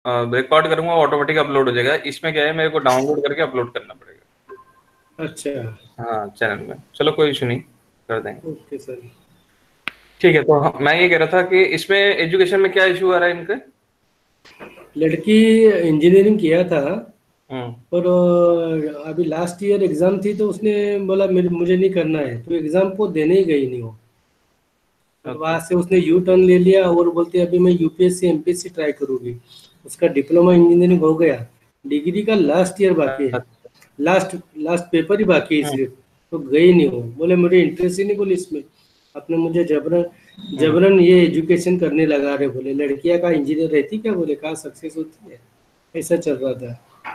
Record करूंगा automatic upload हो जाएगा। इसमें क्या है, मेरे को डाउनलोड करके अपलोड करना पड़ेगा। अच्छा। हाँ, चैनल में। चलो कोई इशू नहीं, कर देंगे। Okay sir. ठीक है, तो मैं ये कह रहा था कि इसमें एजुकेशन में क्या इशू आ रहा है इनके। लड़की इंजीनियरिंग किया था, हम्म। और अभी लास्ट ईयर एग्ज़ाम थी तो उसने बोला मेरे मुझे नहीं करना है, तो एग्ज़ाम को देने ही गई नहीं वो। और ओके। वहाँ से उसने यू टर्न ले लिया और बोलती है अभी मैं यूपीएससी एमपीएससी ट्राई करूँगी। उसका डिप्लोमा इंजीनियरिंग हो गया, डिग्री का लास्ट ईयर बाकी है, लास्ट लास्ट पेपर ही बाकी है हम्म। सिर्फ। तो गई नहीं हो, बोले मुझे इंटरेस्ट ही नहीं बोले इसमें। अपने मुझे जबरन हम्म। जबरन ये एजुकेशन करने लगा रहे, बोले लड़कियां का इंजीनियर रहती क्या, बोले कहाँ सक्सेस होती है। ऐसा चल रहा था।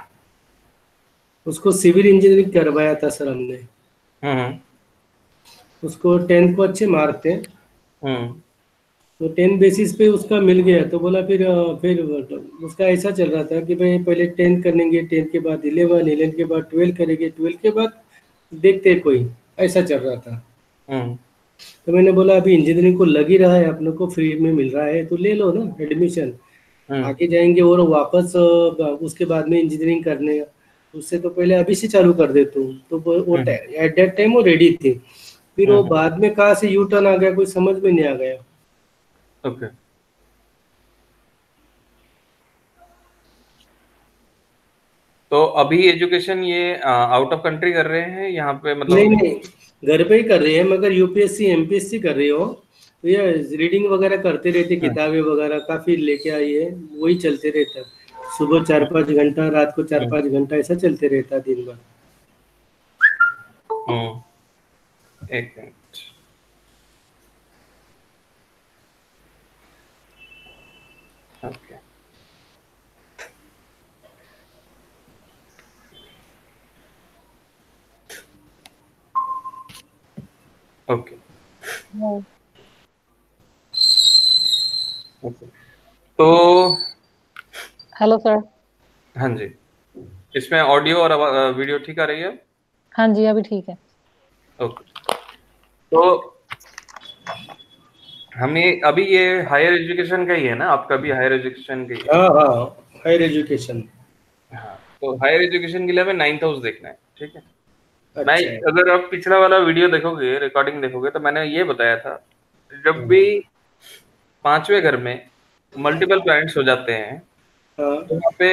उसको सिविल इंजीनियरिंग करवाया था सर हमने। हम्म। उसको 10th को अच्छे मार्क थे, हम्म। तो 10 बेसिस पे उसका मिल गया। तो बोला फिर उसका ऐसा चल रहा था कि भाई पहले 10 करेंगे, 10 के बाद 11, 11 के बाद 12 करेंगे, 12 के बाद देखते हैं कोई, ऐसा चल रहा था। हम्म। तो मैंने बोला अभी इंजीनियरिंग को लग ही रहा है, अपने को फ्री में मिल रहा है तो ले लो ना एडमिशन। हम्म। आगे जाएंगे और वापस उसके बाद में इंजीनियरिंग करने, उससे तो पहले अभी से चालू कर देता हूँ। तो वो हम्म। एट दैट टाइम वो रेडी थी। फिर वो हम्म। बाद में कहाँ से यू टर्न आ गया, कोई समझ में नहीं आ गया। ओके। तो अभी एजुकेशन ये आउट ऑफ कंट्री कर रहे हैं यहाँ पे, नहीं मतलब। नहीं, घर पे ही कर रही है, मगर यूपीएससी एमपीएससी कर रही हो तो ये रीडिंग वगैरह करते रहते, हम्म। किताबें वगैरह काफ़ी लेके आई है। वही चलते रहता है, सुबह 4-5 घंटा, रात को चार हम्म। पाँच घंटा ऐसा चलते रहता है दिन भर। हम्म। एक मिनट। ओके। ओके। ओके। तो हेलो सर। हाँ जी, इसमें ऑडियो और वीडियो ठीक आ रही है। हाँ जी, अभी ठीक है। ओके। तो हमें अभी ये हायर एजुकेशन का ही है ना, आपका भी हायर एजुकेशन का ही है। हाँ हाँ, हायर एजुकेशन। हाँ, तो हायर एजुकेशन के लिए हमें 9th हाउस देखना है, ठीक है। मैं, अच्छा। अगर आप पिछला वाला वीडियो देखोगे, रिकॉर्डिंग देखोगे, तो मैंने ये बताया था, जब भी हाँ 5वें घर में मल्टीपल प्लैनेट्स हो जाते हैं, तो हाँ। वहाँ पे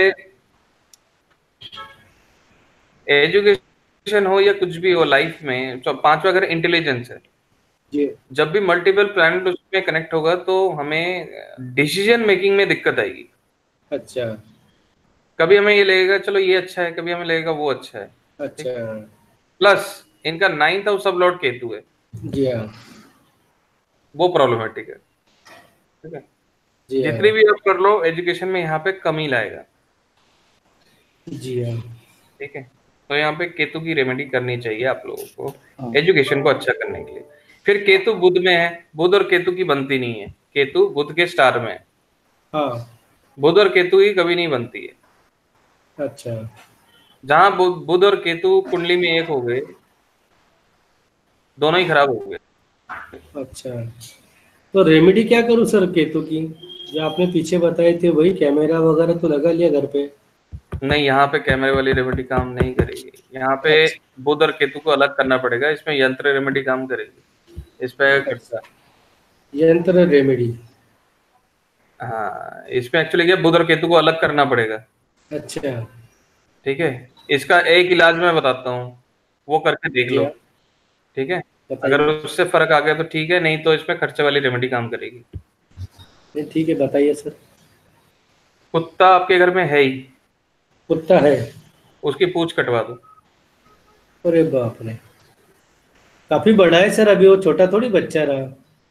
एजुकेशन हो या कुछ भी हो लाइफ में, तो 5वां घर इंटेलिजेंस है। जी। जब भी मल्टीपल प्लैनेट उसमें कनेक्ट होगा तो हमें डिसीजन मेकिंग में दिक्कत आएगी। अच्छा। कभी हमें ये लगेगा चलो ये अच्छा है, कभी हमें लगेगा वो अच्छा है। ठीक। अच्छा। प्लस इनका 9th house sub Lord Ketu है, जी हाँ। वो प्रॉब्लमेटिक है। ठीक है। जी हाँ। जितनी भी आप कर लो एजुकेशन में, यहाँ पे कमी लाएगा। जी हाँ। ठीक है। तो यहाँ पे केतु की रेमेडी करनी चाहिए आप लोगों को, हाँ एजुकेशन को अच्छा करने के लिए। फिर केतु बुध में है, बुध और केतु की बनती नहीं है, केतु बुध के स्टार में है। हाँ। बुध और केतु की कभी नहीं बनती है। अच्छा। जहां बुध और केतु कुंडली में एक हो गए, दोनों ही खराब हो गए। अच्छा, तो रेमेडी क्या करूँ सर केतु की, जो आपने पीछे बताए थे वही, कैमरा वगैरह तो लगा लिया घर पे। नहीं, यहाँ पे कैमरे वाली रेमेडी काम नहीं करेगी। यहाँ पे अच्छा। बुध और केतु को अलग करना पड़ेगा, इसमें यंत्र रेमेडी काम करेगी। इस पे खर्चा। अच्छा, यंत्र रेमेडी। हाँ, इसमें एक्चुअली क्या, बुध और केतु को अलग करना पड़ेगा। अच्छा। ठीक है। इसका एक इलाज मैं बताता हूँ, वो करके देख जी लो। हाँ, ठीक है। अगर बताइए। उससे फर्क आ गया तो ठीक है, नहीं तो इसमें खर्चे वाली रेमेडी काम करेगी। नहीं ठीक है, बताइए सर। कुत्ता आपके घर में है ही, कुत्ता है। उसकी पूंछ कटवा दो। अरे बाप रे, काफी बड़ा है सर, अभी वो छोटा थोड़ी बच्चा रहा।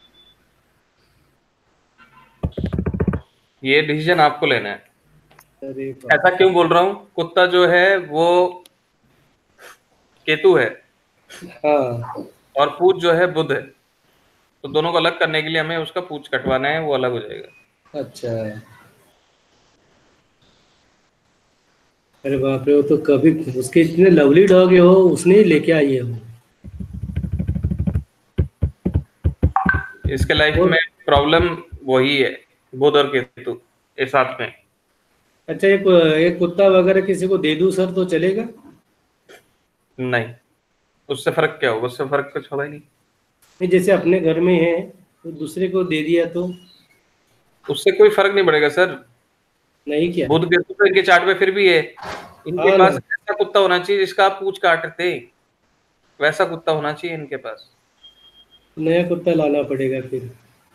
ये डिसीजन आपको लेना है। अरे बाप ऐसा क्यों बोल रहा हूँ, कुत्ता जो है वो केतु है, रे। हाँ। और पूंछ जो है बुध है। तो दोनों को अलग करने के लिए हमें उसका पूंछ कटवाना है, वो अलग हो जाएगा। अच्छा। अरे बाप रे, वो तो कभी, उसके इतने लवली डॉग है वो, उसने ही लेके आई है वो। इसके लाइफ और में प्रॉब्लम वही है, बुध और केतु एक साथ में। अच्छा, एक कुत्ता वगैरह किसी को दे दूं सर तो चलेगा? नहीं, उससे फर्क क्या होगा? उससे फर्क कुछ होगा ही नहीं। नहीं, जैसे अपने घर में है तो दूसरे को दे दिया तो? उससे कोई फर्क नहीं पड़ेगा सर। नहीं क्या? बुध केतु तो इनके चार्ट में फिर भी है। इनके हाँ पास ना। ऐसा कुत्ता होना चाहिए जिसका आप पूंछ काटते, वैसा कुत्ता होना चाहिए इनके पास। नया कुत्ता लाना पड़ेगा फिर।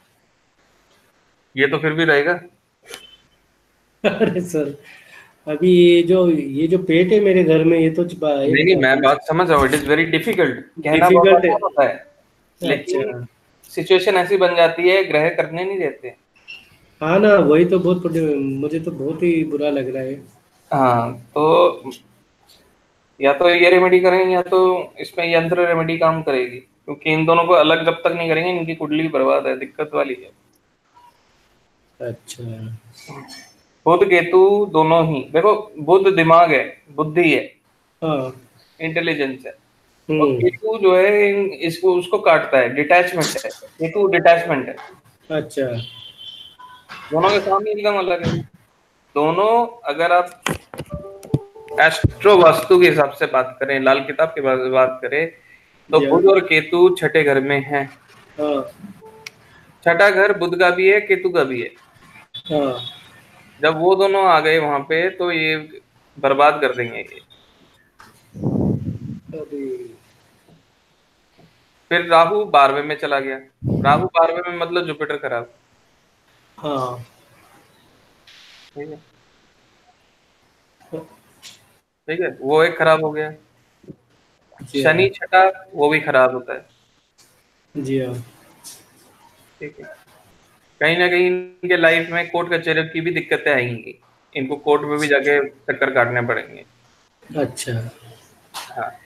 ये तो फिर भी रहेगा। अरे सर, अभी ये जो पेट है मेरे घर में, ये तो नहीं नहीं, मैं बात समझ रहा हूँ, इट इज वेरी डिफिकल्ट, कहना बहुत डिफिकल्ट है। आसान होता है, अच्छा। लेकिन सिचुएशन ऐसी बन जाती है, ग्रह करने नहीं देते। हाँ ना, वही तो मुझे तो बहुत ही बुरा लग रहा है। हाँ, तो या तो ये रेमेडी करें या तो इसमें यंत्र रेमेडी काम करेगी, क्योंकि इन दोनों को अलग जब तक नहीं करेंगे इनकी कुंडली बर्बाद है, दिक्कत वाली है। अच्छा। बुध केतु दोनों ही देखो, बुध दिमाग है, बुद्धि है, हाँ। इंटेलिजेंस है, और हम्म। केतु जो है इसको उसको काटता है, डिटैचमेंट है, केतु डिटैचमेंट है। अच्छा। दोनों के काम ही एकदम अलग है। दोनों, अगर आप एस्ट्रो वास्तु के हिसाब से बात करें, लाल किताब की बात करें, तो जी हाँ। बुध और केतु छठे घर में है। हाँ। छठा घर बुध का भी है, केतु का भी है। हाँ। जब वो दोनों आ गए वहां पे तो ये बर्बाद कर देंगे ये। अरे। फिर राहु 12वें में चला गया। राहु 12वें में मतलब जुपिटर खराब। हाँ। ठीक है, ठीक है, वो एक खराब हो गया। जी शनि हाँ। छठा, वो भी खराब होता है। जी हाँ। ठीक है, कहीं ना कहीं इनके लाइफ में कोर्ट कचहरी की भी दिक्कतें आएंगी, इनको कोर्ट में भी जाके चक्कर काटने पड़ेंगे। अच्छा। हाँ।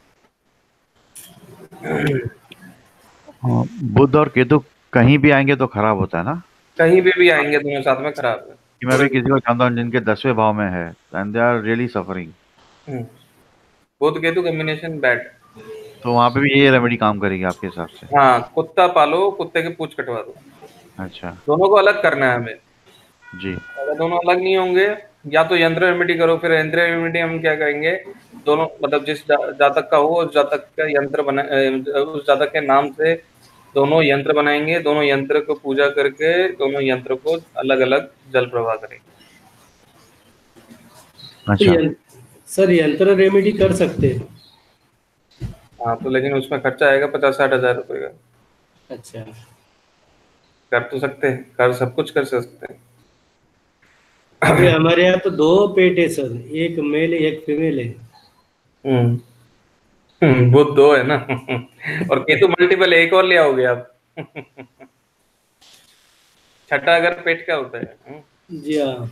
हाँ, बुध और केतु कहीं भी आएंगे तो खराब होता है ना। कहीं भी आएंगे दोनों साथ में खराब है कि मैं पूरे। भी किसी को जानता हूँ जिनके 10वें भाव में है, and they are really suffering. Hmm, Budh Ketu combination bad. तो वहां पे भी ये रेमेडी काम करेगी आपके हिसाब से? हाँ, कुत्ता पालो, कुत्ते के पूंछ कटवा दो। अच्छा। दोनों को अलग करना है हमें। जी। अगर दोनों अलग नहीं होंगे, या तो यंत्र रेमेडी करो। फिर यंत्र रेमेडी हम क्या करेंगे, दोनों मतलब जिस जातक का हो उस जातक का यंत्र बना, उस जातक के नाम से दोनों यंत्र बनाएंगे, दोनों यंत्र को पूजा करके दोनों यंत्र को अलग अलग जल प्रवाह करेंगे। तो अच्छा। सर, यंत्र रेमेडी कर सकते हैं? हाँ, तो लेकिन उसमें खर्चा आएगा 50-60 हजार रुपये का। अच्छा। कर तो सकते हैं, कर सब कुछ कर सकते हैं। अभी हमारे यहाँ तो दो पेट है सर, एक मेल है एक फीमेल है। हम्म। वो दो है ना। और केतु मल्टीपल एक और ले आओगे आप। छठा अगर पेट का होता है। जी हाँ।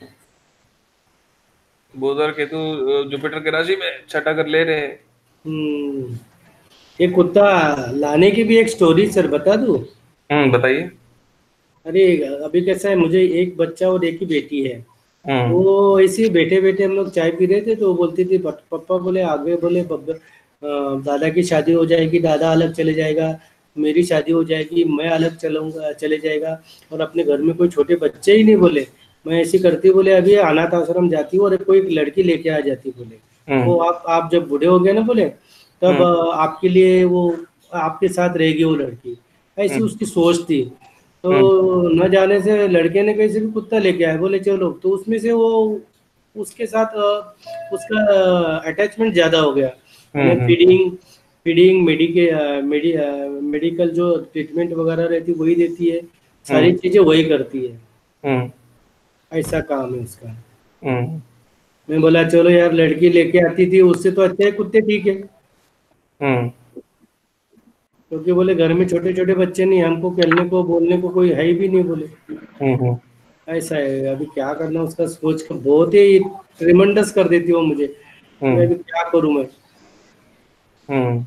बुध और केतु जुपिटर के राशि में छठा घर ले रहे हैं। हम्म। ये कुत्ता लाने की भी एक स्टोरी सर बता दूं? बताइए। अरे, अभी कैसा है, मुझे एक बच्चा और एक ही बेटी है। हम्म। वो ऐसे ही बैठे बैठे हम लोग चाय पी रहे थे तो वो बोलती थी, पापा बोले आगे बोले दादा की शादी हो जाएगी, दादा अलग चले जाएगा, मेरी शादी हो जाएगी, मैं अलग चलूंगा चले जाएगा, और अपने घर में कोई छोटे बच्चे ही नहीं बोले। मैं ऐसी करती बोले, अभी अनाथ आश्रम जाती हूँ और कोई एक लड़की लेके आ जाती बोले। वो हम्म। आप जब बूढ़े हो गए ना बोले, तब हम्म। आपके लिए वो आपके साथ रहेगी वो लड़की। ऐसी हम्म। उसकी सोच थी। हम्म। तो न जाने से लड़के ने कैसे भी कुत्ता लेके आए, बोले चलो, तो उसमें से वो उसके साथ उसका अटैचमेंट ज़्यादा हो गया। हम्म। यानी फीडिंग फीडिंग मेडिकल जो ट्रीटमेंट वगैरह रहती है वही देती है, सारी हम्म। चीज़ें वही करती है। हम्म। ऐसा काम है उसका। हम्म। मैं बोला चलो यार, लड़की लेके आती थी उससे तो अच्छा है कुत्ते, ठीक है। हम्म। क्योंकि बोले घर में छोटे छोटे बच्चे नहीं, हमको खेलने को बोलने को कोई है ही भी नहीं बोले। हम्म। ऐसा है, अभी क्या करना उसका सोच कर बहुत ही ट्रिमेंडस कर देती हो मुझे। मैं हम्म। अभी क्या करूं मैं? हम्म।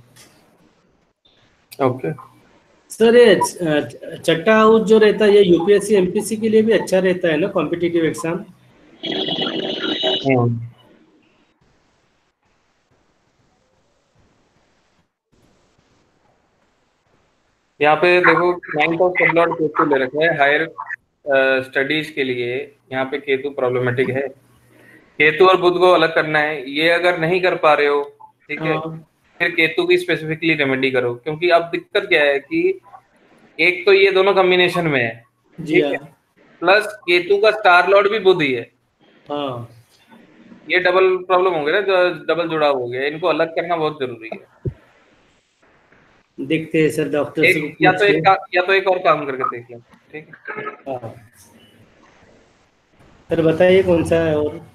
ओके। सर, ये छठा हाउस जो रहता है ये यूपीएससी एमपीएससी के लिए भी अच्छा रहता है ना, कॉम्पिटिटिव एग्जाम? हम्म। यहाँ पे देखो, 9th ऑफ सब लॉर्ड केतु ले रखा है, हायर स्टडीज के लिए यहाँ पे केतु प्रॉब्लमेटिक है। केतु और बुध को अलग करना है, ये अगर नहीं कर पा रहे हो, ठीक है, हाँ फिर केतु की स्पेसिफिकली रेमेडी करो। क्योंकि अब दिक्कत क्या है कि एक तो ये दोनों कॉम्बिनेशन में है, जी ठीक हाँ। है, प्लस केतु का स्टार लॉर्ड भी बुध ही है। हाँ ये डबल प्रॉब्लम हो गया ना, जो डबल जुड़ाव हो गया, इनको अलग करना बहुत जरूरी है। देखते हैं सर, डॉक्टर से एक पूछ के। या तो एक और काम करके देख लो, ठीक है। हाँ सर बताइए कौन सा है और।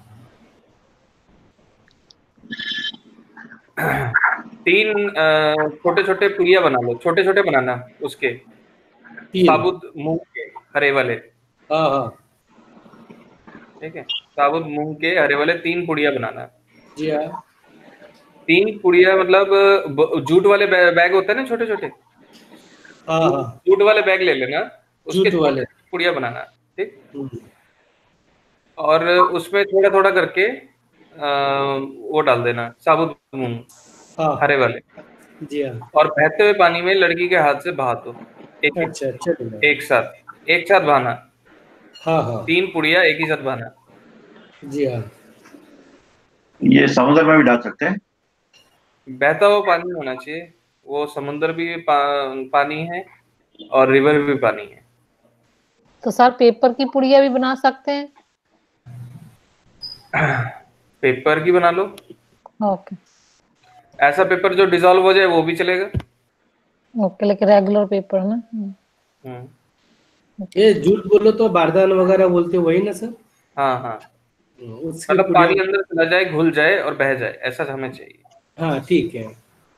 तीन छोटे छोटे पुड़िया बना लो, छोटे छोटे बनाना उसके, 3। साबुत मूंग के हरे वाले, हाँ हाँ। ठीक है, साबुत मूंग के हरे वाले 3 पुड़िया बनाना। जी हाँ। 3 पुड़िया मतलब जूट वाले बैग होते हैं ना छोटे छोटे, हाँ जूट हाँ। जूट वाले बैग ले लेना, उसके जूट छोटे वाले। छोटे पुड़िया बनाना, ठीक। हम्म। और उसमें थोड़ा थोड़ा करके वो डाल देना साबुत मूंग हाँ। हरे वाले, जी हाँ। और बहते हुए पानी में लड़की के हाथ से बहा दो, एक एक, अच्छा चलेगा। एक साथ बहाना। हाँ हाँ। 3 पुड़िया एक ही साथ बहाना। जी हाँ। ये समुद्र में भी डाल सकते हैं? बहता हुआ पानी होना चाहिए, वो समुद्र भी पानी है और रिवर भी पानी है। तो सर पेपर की पुड़िया भी बना सकते हैं? पेपर की बना लो, ओके ऐसा पेपर जो डिसॉल्व हो जाए वो भी चलेगा। ओके, लेकिन रेगुलर पेपर ना। हम्म, ये जूट बोलो तो बारदान वगैरह बोलते हो, वही ना सर? हाँ हाँ, उसकी मतलब पुड़िया। पानी अंदर चला जाए, घुल जाए और बह जाए, ऐसा हमें चाहिए। हाँ ठीक है।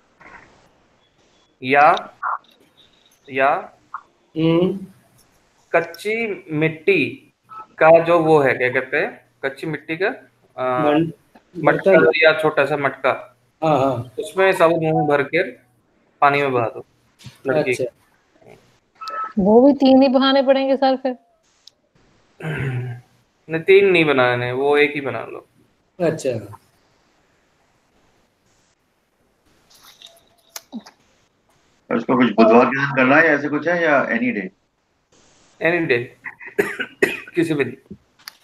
या या हम्म। कच्ची मिट्टी का जो वो है, क्या कहते हैं, कच्ची मिट्टी का मटका, बर्तन। या छोटा सा मटका, हाँ हाँ। उसमें साबुत मूंग भर के पानी में बहा दो लड़की अच्छा। वो भी 3 ही बहाने पड़ेंगे सर फिर? नहीं, 3 नहीं बनाने, वो एक ही बना लो। अच्छा। और उसको कुछ बुधवार के दिन करना है या ऐसे कुछ है, या एनी डे? एनी डे, किसी भी दिन।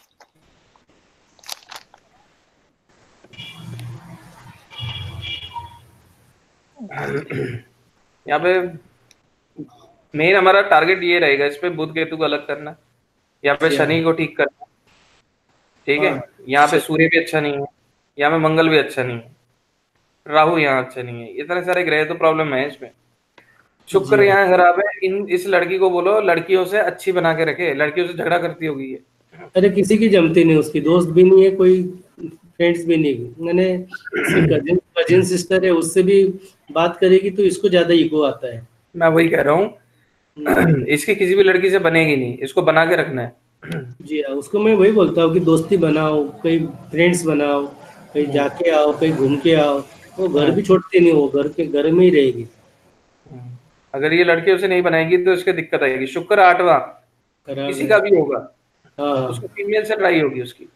यहाँ पे मेन हमारा टारगेट ये रहेगा, इस पे बुध केतु को अलग करना, यहाँ पे जी हाँ। शनि को ठीक करना, ठीक है। हाँ यहाँ पे सूर्य भी अच्छा नहीं है, यहाँ पे मंगल भी अच्छा नहीं है, राहु यहाँ अच्छा नहीं है, इतने सारे ग्रह तो प्रॉब्लम है इसमें। जी शुक्र हाँ। यहाँ खराब है, इस लड़की को बोलो लड़कियों से अच्छी बना के रखे, लड़कियों से झगड़ा करती होगी ये। अरे किसी की जमती नहीं, उसकी दोस्त भी नहीं है कोई, फ्रेंड्स भी नहीं। मैंने इसकी कजिन कजिन सिस्टर है, उससे भी बात करेगी तो इसको ज्यादा ईगो आता है। मैं वही कह रहा हूँ, हम्म। इसकी किसी भी लड़की से बनेगी नहीं, इसको बना के रखना है। जी हाँ, उसको मैं वही बोलता हूँ कि दोस्ती बनाओ, कहीं फ्रेंड्स बनाओ, कहीं जाके आओ, कहीं घूम के आओ। वो घर भी छोड़ती नहीं, वो घर के घर में ही रहेगी। अगर ये लड़कियों से नहीं बनाएगी तो इसके दिक्कत आएगी। शुक्र 8वां खराब किसी है। का भी होगा, हाँ हाँ। उसको फीमेल से लड़ाई होगी उसकी।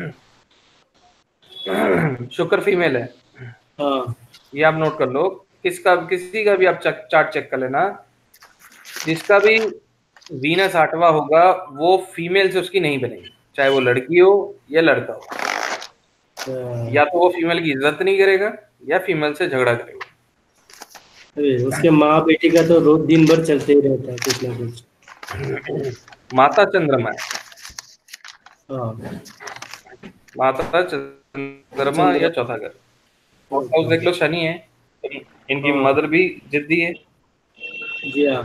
शुक्र फीमेल है, हाँ। ये आप नोट कर लो। किसी का भी आप चार्ट चेक कर लेना, जिसका भी वीनस 8वां होगा वो फीमेल से उसकी नहीं बनेगी, चाहे वो लड़की हो या लड़का हो। या तो वो फीमेल की इज्जत नहीं करेगा या फीमेल से झगड़ा करेगा। अरे उसके माँ बेटी का तो रोज दिन भर चलते ही रहता है कुछ ना कुछ। माता चंद्रमा है, हाँ। माता चंद्रमा या चंद्र। चौथा घर। फोर्थ हाउस देख लो, शनि है, इनकी हाँ। मदर भी जिद्दी है। जी हाँ।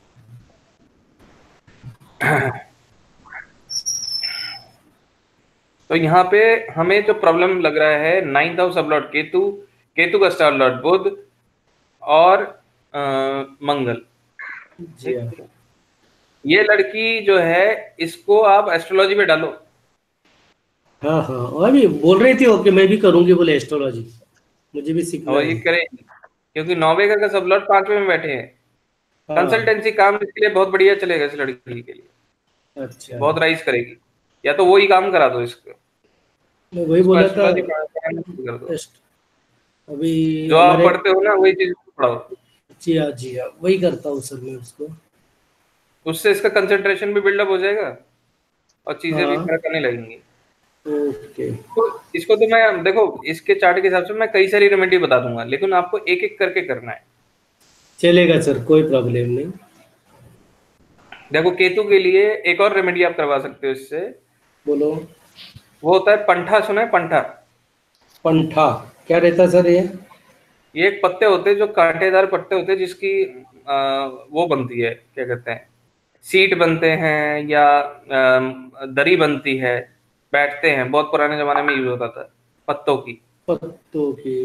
तो यहाँ पे हमें जो प्रॉब्लम लग रहा है, 9th house sub Lord Ketu, Ketu का स्टार लॉर्ड बुध और मंगल, जी ठीक हाँ। है? ये लड़की जो है, इसको आप एस्ट्रोलॉजी में डालो। हाँ हाँ, और भी बोल रही थी ओके मैं भी करूंगी बोले एस्ट्रोलॉजी, मुझे भी सीखना और ये है। करेगी, क्योंकि 9वें घर का सब लॉर्ड 5वें में बैठे हैं। हाँ। कंसल्टेंसी काम इसके लिए बहुत बढ़िया चलेगा, इस लड़की के लिए अच्छा। बहुत राइज करेगी। या तो वो ही काम करा दो इसको, मैं वही इसको बोला था। एस्ट्रोलॉजी पढ़ाना शुरू कर दो। अभी जो आप हमारे। पढ़ते हो ना वही चीज पढ़ाओ, जी हाँ जी हाँ, वही करता हूँ सर मैं उसको। उससे इसका कंसंट्रेशन भी बिल्डअप हो जाएगा। और चीजें भी हाँ। फर्क करने लगेंगी। ओके। तो इसको तो मैं देखो इसके चार्ट के हिसाब से मैं कई सारी रेमेडी बता दूंगा, लेकिन आपको एक एक करके करना है। चलेगा सर, कोई प्रॉब्लम नहीं। देखो केतु के लिए एक और रेमेडी आप करवा सकते हो इससे। बोलो। वो होता है पंठा, सुना है पंठा? पंठा क्या रहता है सर ये? ये एक पत्ते होते हैं जो कांटेदार पत्ते होते हैं, जिसकी वो बनती है, क्या कहते हैं, सीट बनते हैं या दरी बनती है, बैठते हैं, बहुत पुराने जमाने में यूज होता था पत्तों की। पत्तों की।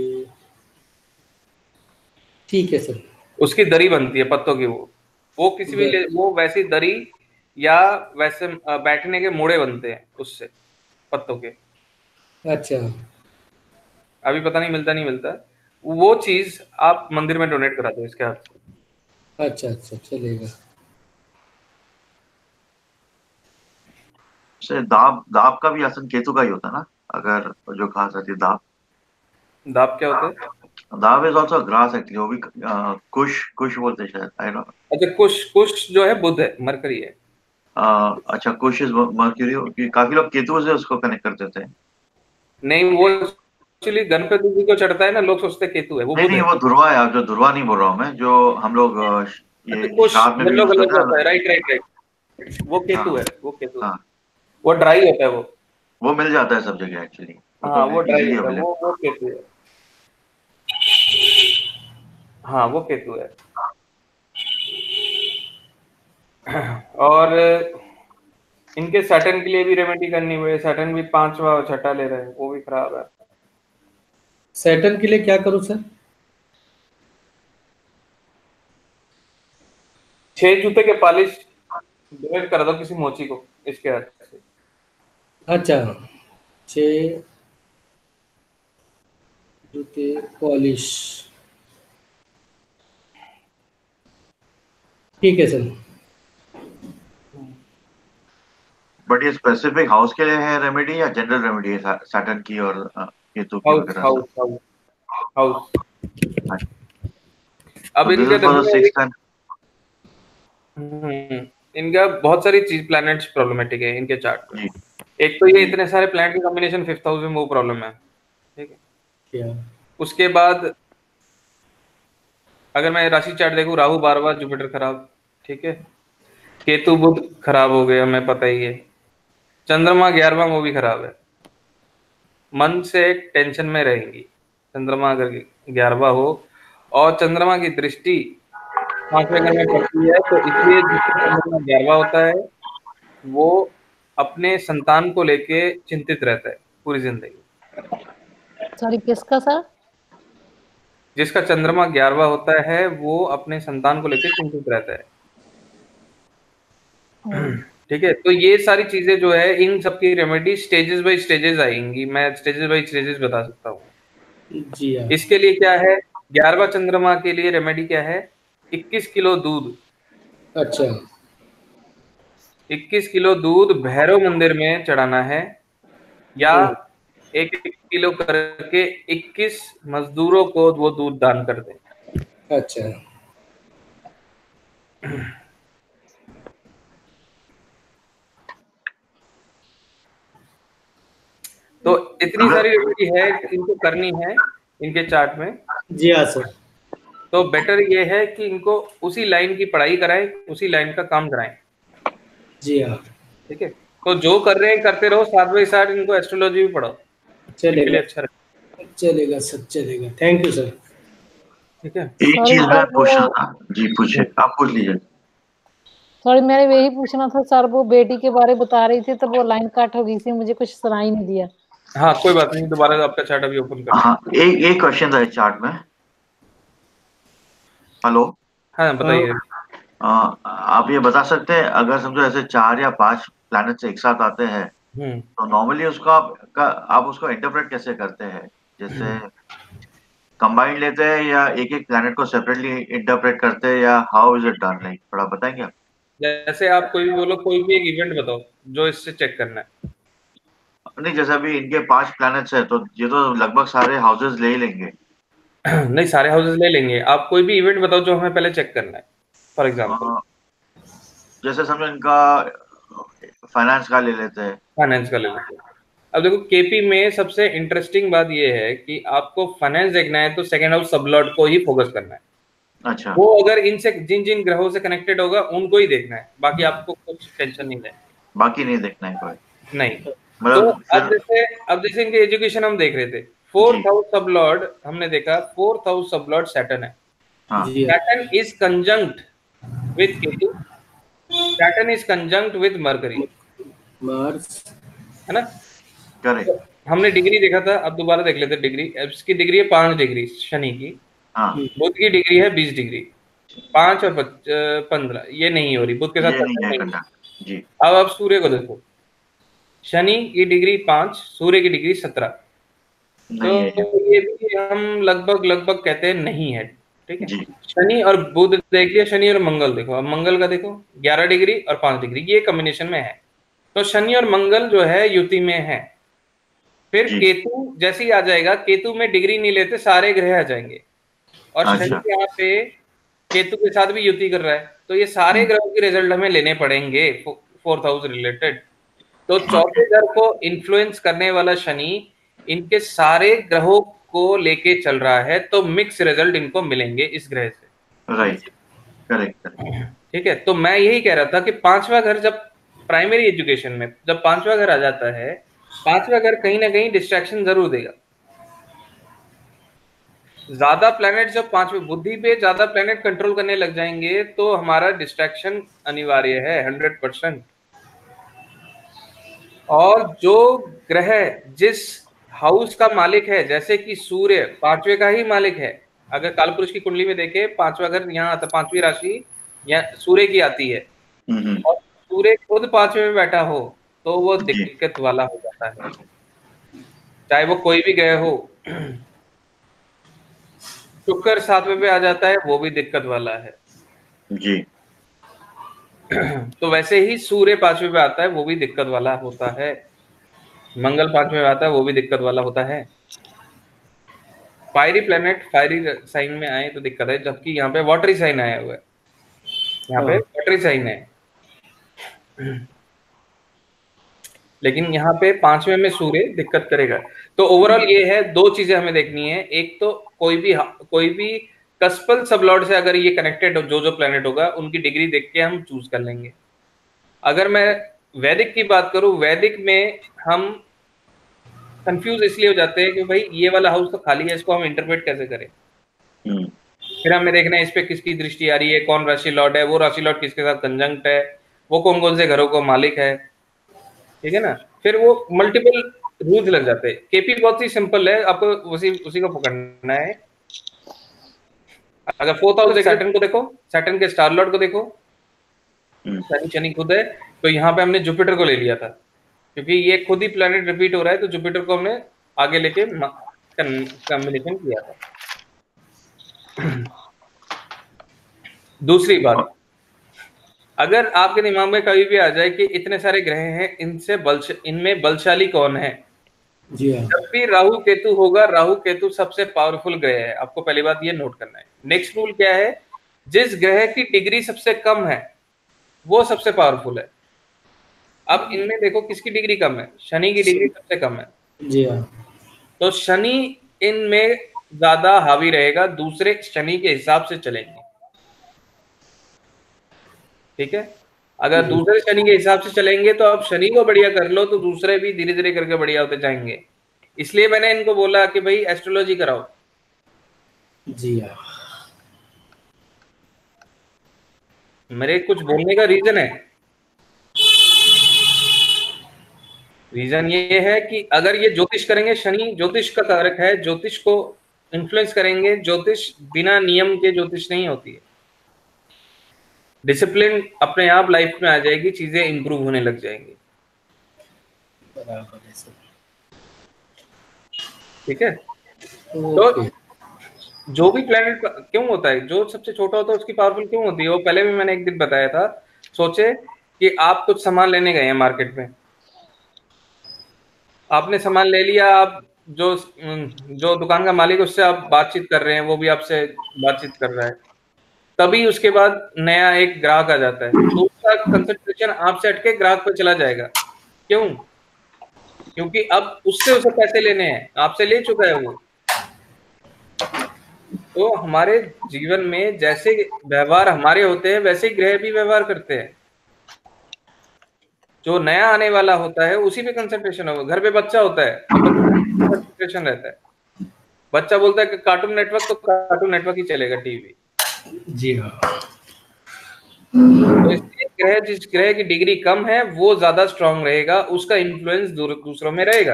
ठीक है सर। उसकी दरी बनती है पत्तों की। वो किसी भी वो वैसी दरी या वैसे बैठने के मोड़े बनते हैं उससे, पत्तों के। अच्छा अभी पता नहीं मिलता नहीं मिलता, वो चीज आप मंदिर में डोनेट करा दो इसके हाथ से। अच्छा अच्छा, चलेगा। से दाब दाब का भी आसन केतु का ही होता है ना, अगर जो खास रहती है दाब। दाब क्या होता है? दाब इज ऑल्सो ग्रास एक्चुअली, वो भी कुश कुश बोलते हैं शायद, आई नो। अच्छा, कुश, कुश जो है बुध है, मरकरी है। अच्छा, कुश इज मर्क्यूरी, काफी लोग केतु से उसको कनेक्ट करते थे। नहीं, वो एक्चुअली गणपति जी को चढ़ता है ना, लोग सोचते हैं केतु है, वो नहीं बुध नहीं, है। वो ध्रुवा है, जो ध्रुवा नहीं बोल रहा हूँ मैं, जो हम लोग अच्छा, ये कुश श्राद्ध में भी येलो यूज कलर करते का हैं होता है, ना। राइट राइट राइट, वो केतु हाँ है, वो केतु है। हाँ, वो ड्राई होता है वो। वो मिल जाता है सब जगह एक्चुअली, वो हाँ, तो वो ड्राई इजीली होता है, अवेलेबल। वो केतु है। हाँ, वो केतु है। और इनके सैटर्न के लिए भी रेमेडी करनी हुई, सैटर्न भी 5वां और छठा ले रहे हैं, वो भी खराब है। सैटर्न के लिए क्या करूं सर? 6 जूते के पॉलिश डोनेट कर दो किसी मोची को इसके हाथ से। अच्छा, 6 जूते पॉलिश। ठीक है सर। बट ये स्पेसिफिक हाउस के लिए है रेमेडी या जनरल रेमेडी है, सैटर्न की और केतु की हाउस वगैरह सब? House house house. अब तो दिस इनके इज फॉर देखो द मैं सिक्स्थ एंड। इनका बहुत सारी चीज प्लैनेट्स प्रॉब्लमेटिक है इनके चार्ट में। जी एक तो ये जी। इतने सारे प्लैनेट की कॉम्बिनेशन 5th हाउस में वो प्रॉब्लम है, ठीक है। क्या? उसके बाद अगर मैं राशि चार्ट देखूं, राहु 12वां, जुपिटर खराब, ठीक है। केतु बुध खराब हो गया, हमें पता ही है। चंद्रमा 11वां, वो भी खराब है। मन से टेंशन में रहेंगी चंद्रमा अगर 11वां हो, और चंद्रमा की दृष्टि 5वें घर में पड़ती है, तो इसलिए जिसका चंद्रमा 11वां होता है वो अपने संतान को लेके चिंतित रहता है पूरी जिंदगी। सॉरी, किसका सर? जिसका चंद्रमा 11वां होता है वो अपने संतान को लेके चिंतित रहता है। ठीक है, तो ये सारी चीजें जो है इन सबकी रेमेडी स्टेजेस बाय स्टेजेस आएंगी, मैं स्टेजेस बाय स्टेजेस बता सकता हूँ। जी हाँ। इसके लिए क्या है, 11वां चंद्रमा के लिए रेमेडी क्या है, 21 किलो दूध, अच्छा। 21 किलो दूध भैरव मंदिर में चढ़ाना है, या हम्म, 1-1 किलो करके 21 मजदूरों को वो दूध दान कर दें। अच्छा। तो इतनी अगर सारी रेमेडी है, इनको करनी है इनके चार्ट में। जी हाँ सर। तो बेटर ये है कि इनको उसी लाइन की पढ़ाई कराएं, उसी लाइन का काम कराएं, जी हाँ। ठीक है। तो जो कर रहे हैं करते रहो, साथ बाई साथ इनको एस्ट्रोलॉजी भी पढ़ाओ, इनके चलेगा। लिए अच्छा रहेगा, चलेगा सर, चलेगा। Thank you sir. ठीक है। एक सॉरी चीज मैं सर, पूछना वो था जी, पूछिए, आप पूछ लीजिए। सॉरी, मैंने यही पूछना था सर, वो बेटी के बारे बता रही थी तो वो लाइन कट हो गई थी, मुझे कुछ सुनाई नहीं दिया। हाँ, कोई बात नहीं, दोबारा आपका चार्ट अभी ओपन कर हाँ, लें। एक एक क्वेश्चन था इस चार्ट में। हेलो। हाँ, हाँ। बताइए। आप ये बता सकते हैं, अगर समझो ऐसे 4 या 5 प्लैनेट्स एक साथ आते हैं, हम्म तो नॉर्मली उसको आप उसको इंटरप्रेट कैसे करते हैं? जैसे कंबाइंड लेते हैं या एक एक प्लैनेट को सेपरेटली इंटरप्रेट करते हैं, या how is it done, like थोड़ा बताएंगे आप? जैसे आप कोई भी बोलो, कोई भी एक इवेंट बताओ जो इससे चेक करना नहीं, जैसे अभी इनके 5 प्लैनेट्स है, तो ये तो लगभग सारे हाउसेस ले ही लेंगे। है। नहीं, सारे हाउसेस ले लेंगे, आप कोई भी इवेंट बताओ जो हमें पहले चेक करना है, फॉर एग्जाम्पल। अ, जैसे समझो इनका फाइनेंस का ले लेते हैं। फाइनेंस का ले लेते हैं। अब देखो केपी में सबसे इंटरेस्टिंग बात ये है कि आपको फाइनेंस देखना है तो सेकंड हाउस सबलॉट को ही फोकस करना है। अच्छा, वो अगर इनसे जिन जिन ग्रहों से कनेक्टेड होगा उनको ही देखना है, बाकी आपको कुछ टेंशन नहीं है। बाकी नहीं देखना है कोई। नहीं। तो मतलब फिर अब जैसे इनके एजुकेशन हम देख रहे थे, जी। फोर्थ हाउस सबलॉर्ड हमने देखा, फोर्थ हाउस सबलॉर्ड सैटर्न है। हाँ, जी हाँ। Saturn is conjunct with Ketu, Saturn is conjunct with Mercury, Mars. है ना। करेक्ट। तो हमने डिग्री देखा था, अब दोबारा देख लेते डिग्री। अब इसकी डिग्री है 5 डिग्री शनि की, हाँ, बुध की डिग्री है 20 डिग्री। 5 और 15 ये नहीं हो रही, बुध के साथ ये नहीं 15 है नहीं। कंडक्ट जी। अब आप सूर्य को देखो, शनि की डिग्री 5, सूर्य की डिग्री 17। तो नहीं है ये। ये भी हम लगभग लगभग कहते हैं नहीं है। ठीक है। जी, शनि और बुध देख लिया, शनि और मंगल देखो, अब मंगल का देखो 11 डिग्री और 5 डिग्री, ये कॉम्बिनेशन में है। तो शनि और मंगल जो है युति में है। फिर जी। केतु जैसे ही आ जाएगा, केतु में डिग्री नहीं लेते, सारे ग्रह आ जाएंगे। और शनि अच्छा, यहाँ पे केतु के साथ भी युति कर रहा है, तो ये सारे ग्रहों के रिजल्ट हमें लेने पड़ेंगे फोर्थ हाउस रिलेटेड। तो ओके, चौथे घर को इन्फ्लुएंस करने वाला शनि इनके सारे ग्रहों को लेके चल रहा है, तो मिक्स रिजल्ट इनको मिलेंगे इस ग्रह से। Right, correct correct. ठीक है। तो मैं यही कह रहा था कि पांचवा घर जब प्राइमरी एजुकेशन में जब पांचवा घर आ जाता है, पांचवा घर कहीं ना कहीं डिस्ट्रैक्शन जरूर देगा। ज्यादा प्लेनेट जब पांचवें बुद्धि पे ज्यादा प्लेनेट कंट्रोल करने लग जाएंगे तो हमारा डिस्ट्रैक्शन अनिवार्य है 100%। और जो ग्रह जिस हाउस का मालिक है, जैसे कि सूर्य पांचवे का ही मालिक है, अगर कालपुरुष की कुंडली में देखे पांचवा घर यहाँ आता, पांचवी राशि या सूर्य की आती है, हम्म। और सूर्य खुद पांचवे में बैठा हो तो वो जी, दिक्कत वाला हो जाता है, चाहे वो कोई भी ग्रह हो। शुक्र सातवें पे आ जाता है, वो भी दिक्कत वाला है। जी, तो वैसे ही सूर्य पांचवें पे आता है, वो भी दिक्कत वाला होता है। मंगल पांचवें में आता है, वो भी दिक्कत वाला होता है। फायरी प्लेनेट फायरी साइन में आए तो दिक्कत है, जबकि यहाँ पे वाटरी साइन आया हुआ है, यहाँ पे हाँ वाटरी साइन है। लेकिन यहाँ पे पांचवें में सूर्य दिक्कत करेगा। तो ओवरऑल ये है, दो चीजें हमें देखनी है। एक तो कोई भी कस्पल सबलॉर्ड से अगर ये कनेक्टेड हो, जो जो प्लेनेट होगा उनकी डिग्री देख के हम चूज कर लेंगे। अगर मैं वैदिक की बात करूं, वैदिक में हम कंफ्यूज इसलिए हो जाते हैं कि भाई ये वाला हाउस तो खाली है, इसको हम इंटरप्रेट कैसे करें। हम्म, फिर हमें देखना है इस पे किसकी दृष्टि आ रही है, कौन राशि लॉर्ड है, वो राशि लॉर्ड किसके साथ कंजंक्ट है, वो कौन कौन से घरों को मालिक है। ठीक है ना। फिर वो मल्टीपल रूल्स लग जाते हैं। केपी बहुत ही सिंपल है, आपको उसी उसी को पकड़ना है। अगर फोर्थ हाउस देख सैटर्न को देखो, सैटर्न के स्टार लॉर्ड को देखो, हम्म। शनि शनि खुद है। तो यहाँ पे हमने जुपिटर को ले लिया था, क्योंकि ये खुद ही प्लेनेट रिपीट हो रहा है, तो जुपिटर को हमने आगे लेके कॉम्बिनेशन किया था। दूसरी बात, अगर आपके दिमाग में कभी भी आ जाए कि इतने सारे ग्रह हैं, इनमें बलशाली कौन है, जी हाँ। जब भी राहु केतु होगा, राहु केतु सबसे पावरफुल ग्रह है। आपको पहली बात ये नोट करना है। नेक्स्ट रूल क्या है, जिस ग्रह की डिग्री सबसे कम है वो सबसे पावरफुल है। अब इनमें देखो किसकी डिग्री कम है, शनि की डिग्री सबसे कम है। जी हाँ। तो शनि इनमें ज्यादा हावी रहेगा, दूसरे शनि के हिसाब से चलेंगे। ठीक है। अगर दूसरे शनि के हिसाब से चलेंगे तो अब शनि को बढ़िया कर लो तो दूसरे भी धीरे धीरे करके बढ़िया होते जाएंगे। इसलिए मैंने इनको बोला कि भाई एस्ट्रोलॉजी कराओ। जी हाँ। मेरे कुछ बोलने का रीजन है। रीजन ये है कि अगर ये ज्योतिष करेंगे, शनि ज्योतिष का कारक है, ज्योतिष को इन्फ्लुएंस करेंगे। ज्योतिष बिना नियम के ज्योतिष नहीं होती है। डिसिप्लिन अपने आप लाइफ में आ जाएगी, चीजें इंप्रूव होने लग जाएंगी। बराबर है सर। ठीक है। ओके। तो जो भी प्लेनेट क्यों होता है, जो सबसे छोटा होता है उसकी पावरफुल क्यों होती है, वो पहले भी मैंने एक दिन बताया था। सोचे कि आप कुछ सामान लेने गए हैं मार्केट में, आपने सामान ले लिया, आप जो दुकान का मालिक है उससे आप बातचीत कर रहे हैं, वो भी आपसे बातचीत कर रहा है। तभी उसके बाद नया एक ग्राहक आ जाता है, तो उसका उसका कंसंट्रेशन आपसे हटके ग्राहक पे चला जाएगा। क्यों? क्योंकि अब उससे उसे पैसे लेने हैं, आपसे ले चुका है वो। तो हमारे जीवन में जैसे व्यवहार हमारे होते हैं वैसे ही ग्रह भी व्यवहार करते हैं। जो नया आने वाला होता है उसी पे कंसंट्रेशन होगा। घर पे बच्चा होता है तो कंसंट्रेशन रहता है। बच्चा बोलता है कि कार्टून नेटवर्क, तो कार्टून नेटवर्क ही चलेगा, टीवी। जी हाँ। तो इसलिए ग्रह, जिस ग्रह की डिग्री कम है वो ज्यादा स्ट्रांग रहेगा, उसका इन्फ्लुएंस दूसरों में रहेगा।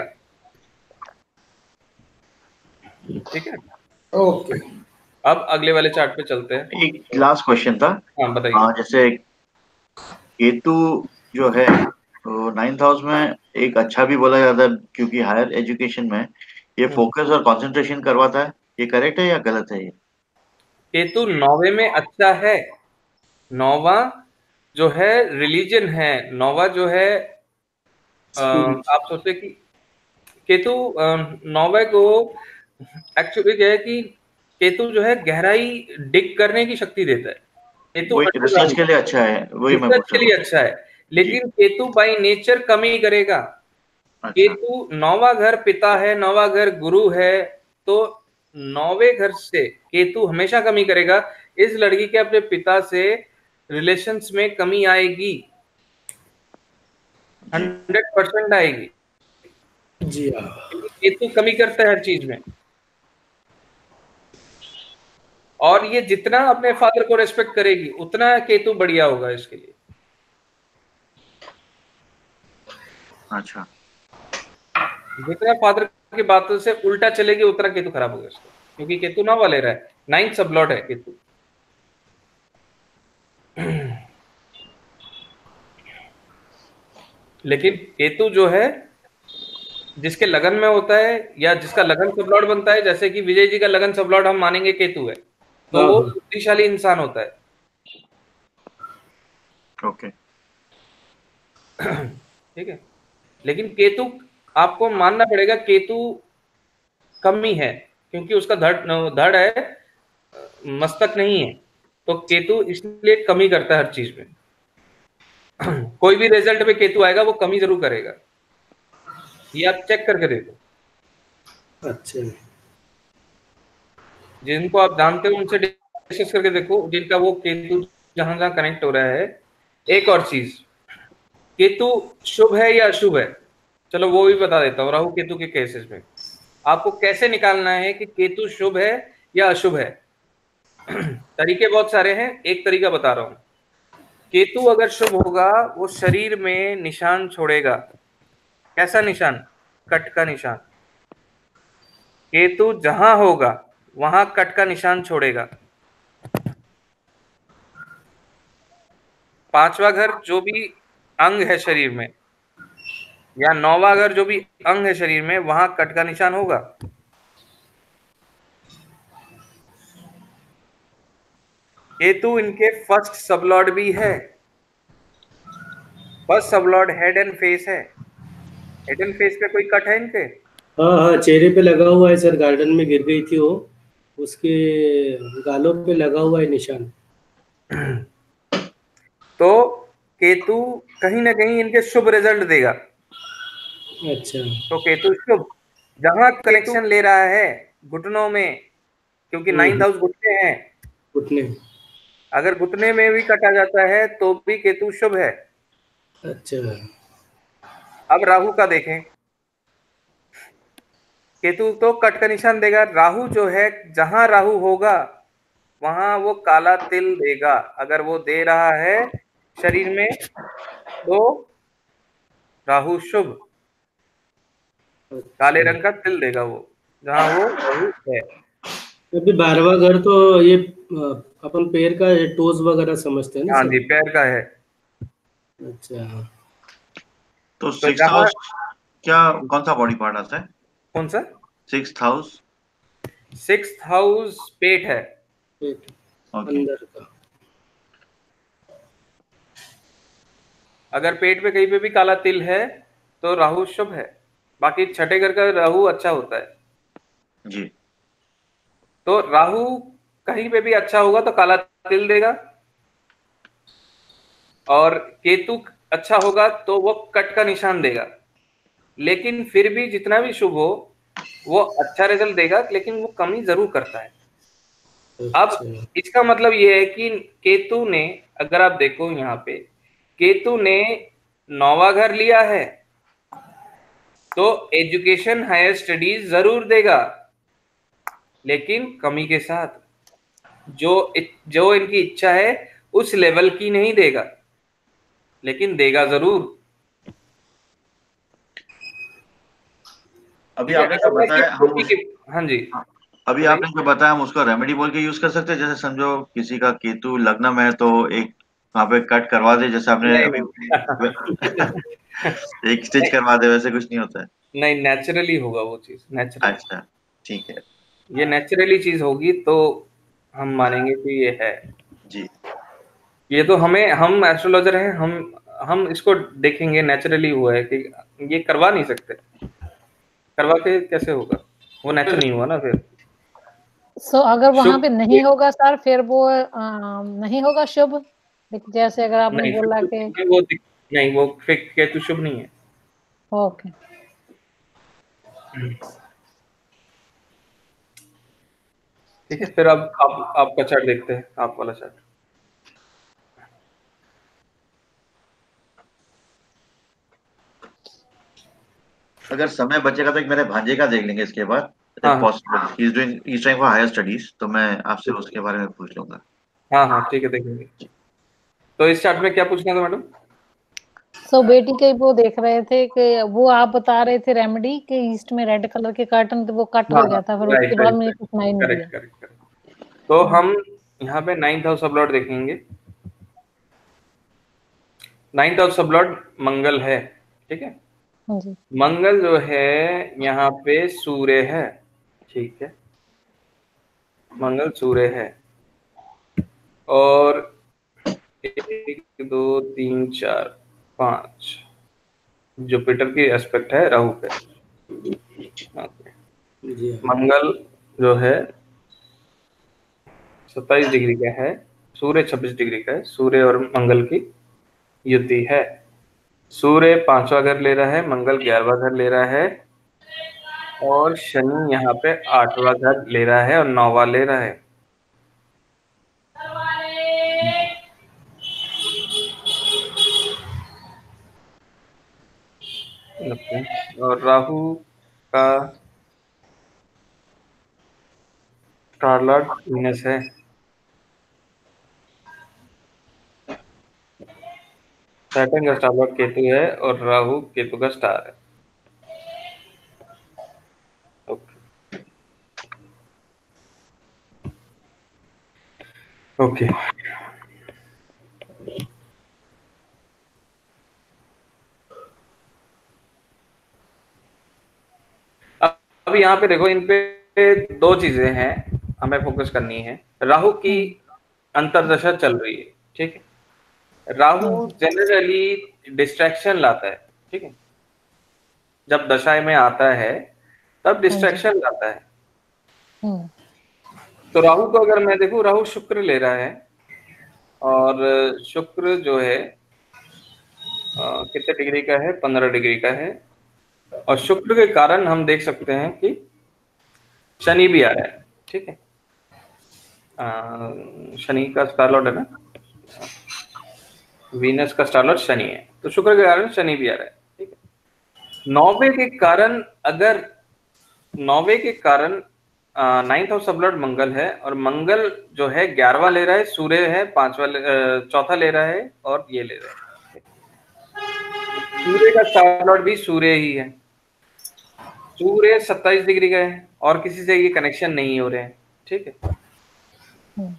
ठीक है, ओके। अब अगले वाले चार्ट पे चलते हैं। एक लास्ट क्वेश्चन था। हाँ बताइए। जैसे केतु जो है तो 9th हाउस में एक अच्छा भी बोला जाता है, क्योंकि हायर एजुकेशन में ये फोकस और कंसंट्रेशन करवाता है। ये करेक्ट है या गलत है ये? केतु 9वें में अच्छा है। 9वां जो है रिलीजन है। 9वां जो है आप सोचते कि केतु 9वें को एक्चुअली क्या है कि केतु जो है गहराई डिग करने की शक्ति देता है। केतु वो एक रिसर्च के लिए अच्छा है, वही मैं रिसर्च पूछ के रहा लिए हूँ। अच्छा है, जी। लेकिन केतु बाई नेचर कमी करेगा। अच्छा। केतु 9वां घर पिता है, 9वां घर गुरु है, तो 9वें घर से केतु हमेशा कमी करेगा। इस लड़की के अपने पिता से रिलेशंस में कमी आएगी, जी। 100% आएगी। जी हाँ। क्योंकि केतु कमी करता है हर चीज में। और ये जितना अपने फादर को रेस्पेक्ट करेगी उतना केतु बढ़िया होगा इसके लिए। अच्छा। जितना फादर की बातों से उल्टा चलेगी उतना केतु खराब होगा इसका, क्योंकि केतु 9वां ले रहा है, 9th सब लॉर्ड है केतु। लेकिन केतु जो है जिसके लगन में होता है या जिसका लगन सब लॉर्ड बनता है, जैसे कि विजय जी का लगन सब लॉर्ड हम मानेंगे केतु है, तो हाँ वो हाँ। बुद्धिशाली इंसान होता है। ओके। ठीक है, लेकिन केतु आपको मानना पड़ेगा केतु कमी है, क्योंकि उसका धड़ धड़ है, मस्तक नहीं है। तो केतु इसलिए कमी करता है हर चीज में। कोई भी रिजल्ट में केतु आएगा वो कमी जरूर करेगा, ये आप चेक करके देखो। अच्छा। जिनको आप जानते हो उनसे डिस्कस करके देखो जिनका वो केतु जहां जहां कनेक्ट हो रहा है। एक और चीज, केतु शुभ है या अशुभ है, चलो वो भी बता देता हूँ। राहु केतु के केसेस में आपको कैसे निकालना है कि केतु शुभ है या अशुभ है। तरीके बहुत सारे हैं, एक तरीका बता रहा हूं। केतु अगर शुभ होगा वो शरीर में निशान छोड़ेगा। कैसा निशान? कट का निशान। केतु जहां होगा वहां कट का निशान छोड़ेगा। 5वां घर जो भी अंग है शरीर में, या 9वां घर जो भी अंग है शरीर में, वहां कट का निशान होगा। केतु इनके फर्स्ट सबलॉर्ड भी है। First sublord head and face है। हेड एंड फेस पे कोई कट है इनके? हाँ हाँ, चेहरे पे लगा हुआ है सर, गार्डन में गिर गई थी वो, उसके गालों पे लगा हुआ है निशान। तो केतु कहीं ना कहीं इनके शुभ रिजल्ट देगा। अच्छा। तो केतु शुभ, जहां कनेक्शन ले रहा है घुटनों में, क्योंकि 9th हाउस घुटने हैं, घुटने। अगर घुटने में भी कटा जाता है तो भी केतु शुभ है। अच्छा। अब राहु का देखें। केतु तो कट का निशान देगा, राहु जो है जहां राहु होगा वहां वो काला तिल देगा। अगर वो दे रहा है शरीर में तो राहु शुभ, काले अच्छा। रंग का तिल देगा वो जहां वो राहु है। अभी 12वां घर तो ये अपन पैर का टोज वगैरह समझते हैं ना हाँ सर? जी, पैर का है। अच्छा। तो तो 6th जहां, हाउस क्या, कौन सा बॉडी पार्ट आता है? कौन सा? 6th house. 6th हाउस पेट है। पेट ओके। अंदर का। अगर पेट पे कहीं पे भी काला तिल है तो राहु शुभ है। बाकी छठे घर का राहु अच्छा होता है। जी। तो राहु कहीं पे भी अच्छा होगा तो काला तिल देगा। और केतु अच्छा होगा तो वो कट का निशान देगा, लेकिन फिर भी जितना भी शुभ हो वो अच्छा रिजल्ट देगा, लेकिन वो कमी जरूर करता है। अब अच्छा। इसका मतलब ये है कि केतु ने, अगर आप देखो यहाँ पे, केतु ने 9वां घर लिया है तो एजुकेशन हायर स्टडीज जरूर देगा, लेकिन कमी के साथ। जो जो इनकी इच्छा है उस लेवल की नहीं देगा, लेकिन देगा जरूर। अभी ठीक है, आपने जो अगर मैं बताया सिर्फ हम बेटी उस के, हाँ जी अभी बताइए। आपने जो बताया हम उसको रेमेडी बोल के यूज कर सकते हैं। जैसे समझो किसी का केतु लग्न में है तो एक वहां पे कट करवा दे, जैसे आपने नहीं अभी नहीं एक स्टिच करवा दे, वैसे कुछ नहीं होता है। नहीं, नेचुरली होगा वो चीज, नेचुरली। अच्छा, ठीक है। ये नेचुरली चीज होगी तो हम मानेंगे कि ये है। जी। ये तो हम एस्ट्रोलॉजर हैं, हम इसको देखेंगे, नेचुरली हुआ है कि ये करवा नहीं सकते, करवा के कैसे होगा, वो नेचुरल नहीं हुआ ना फिर। सो अगर वहां शुभ, पे नहीं होगा सर, फिर वो नहीं होगा शुभ। जैसे अगर आपने नहीं बोला शुभ कि नहीं, वो नहीं, वो फिक केतु शुभ नहीं है। ओके। ठीक है, फिर अब आप आपका चार्ट देखते हैं, आप वाला चार्ट। अगर समय बचेगा तो एक मेरे भांजे का देख लेंगे इसके बाद। हाँ इफ हाँ possible, he is doing, he is trying for higher studies, तो मैं आपसे ठीक है, उसके बारे में पूछ लूंगा। हाँ हाँ ठीक है, देखेंगे। तो इस चार्ट में क्या पूछना था मैडम? सो बेटी के वो देख रहे थे कि वो आप बता रहे थे रेमेडी कि ईस्ट में रेड कलर के कर्टन थे, वो कट हाँ हो हाँ, गया था, फिर उसके राइट बाद राइट मुझे राइट, कुछ सुनाई नहीं करेक्ट दिया। Correct correct. तो हम्म, हम यहाँ पे 9th हाउस सब लॉर्ड देखेंगे। 9th हाउस सब लॉर्ड मंगल है, ठीक है। हाँ जी। मंगल जो है यहाँ पे सूर्य है, ठीक है, मंगल सूर्य है। और 1 2 3 4 5 जुपिटर की एस्पेक्ट है राहु पे। ओके। जी हाँ। मंगल जो है 27 डिग्री का है, सूर्य 26 डिग्री का है, सूर्य और मंगल की युति है। सूर्य 5वां घर ले रहा है, मंगल 11वां घर ले रहा है, और शनि यहाँ पे 8वां घर ले रहा है और 9वां ले रहा है। ओके। और राहु का स्टार लॉर्ड वीनस है। सैटर्न का स्टार लॉर्ड केतु है और राहु केतु का स्टार है। Okay okay. अब यहाँ पे देखो, इन पे दो चीजें हैं हमें फोकस करनी है। राहु की हम्म, अंतर्दशा चल रही है, ठीक है। हाँ राहु जी। जनरली डिस्ट्रैक्शन लाता है, ठीक है। जब दशा में आता है तब हाँ जी। डिस्ट्रैक्शन लाता है। हम्म, तो राहु को अगर मैं देखूं, राहु शुक्र ले रहा है, और शुक्र जो है कितने डिग्री का है? 15 डिग्री का है। और शुक्र के कारण हम देख सकते हैं कि शनि भी आ रहा है, ठीक है। शनि का स्टार लॉर्ड है ना, वीनस का स्टार लॉर्ड शनि है, तो शुक्र के कारण शनि भी आ रहा है, ठीक है। नौवे के कारण, अगर नौवे के कारण 9th हाउस सब लॉर्ड मंगल है, और मंगल जो है 11वां ले रहा है, सूर्य है 4था ले रहा है, और ये ले रहा है। सूर्य का स्टार लॉर्ड भी सूर्य ही है। सूर्य 27 डिग्री का है, और किसी से ये कनेक्शन नहीं हो रहे हैं, ठीक है। हम्म,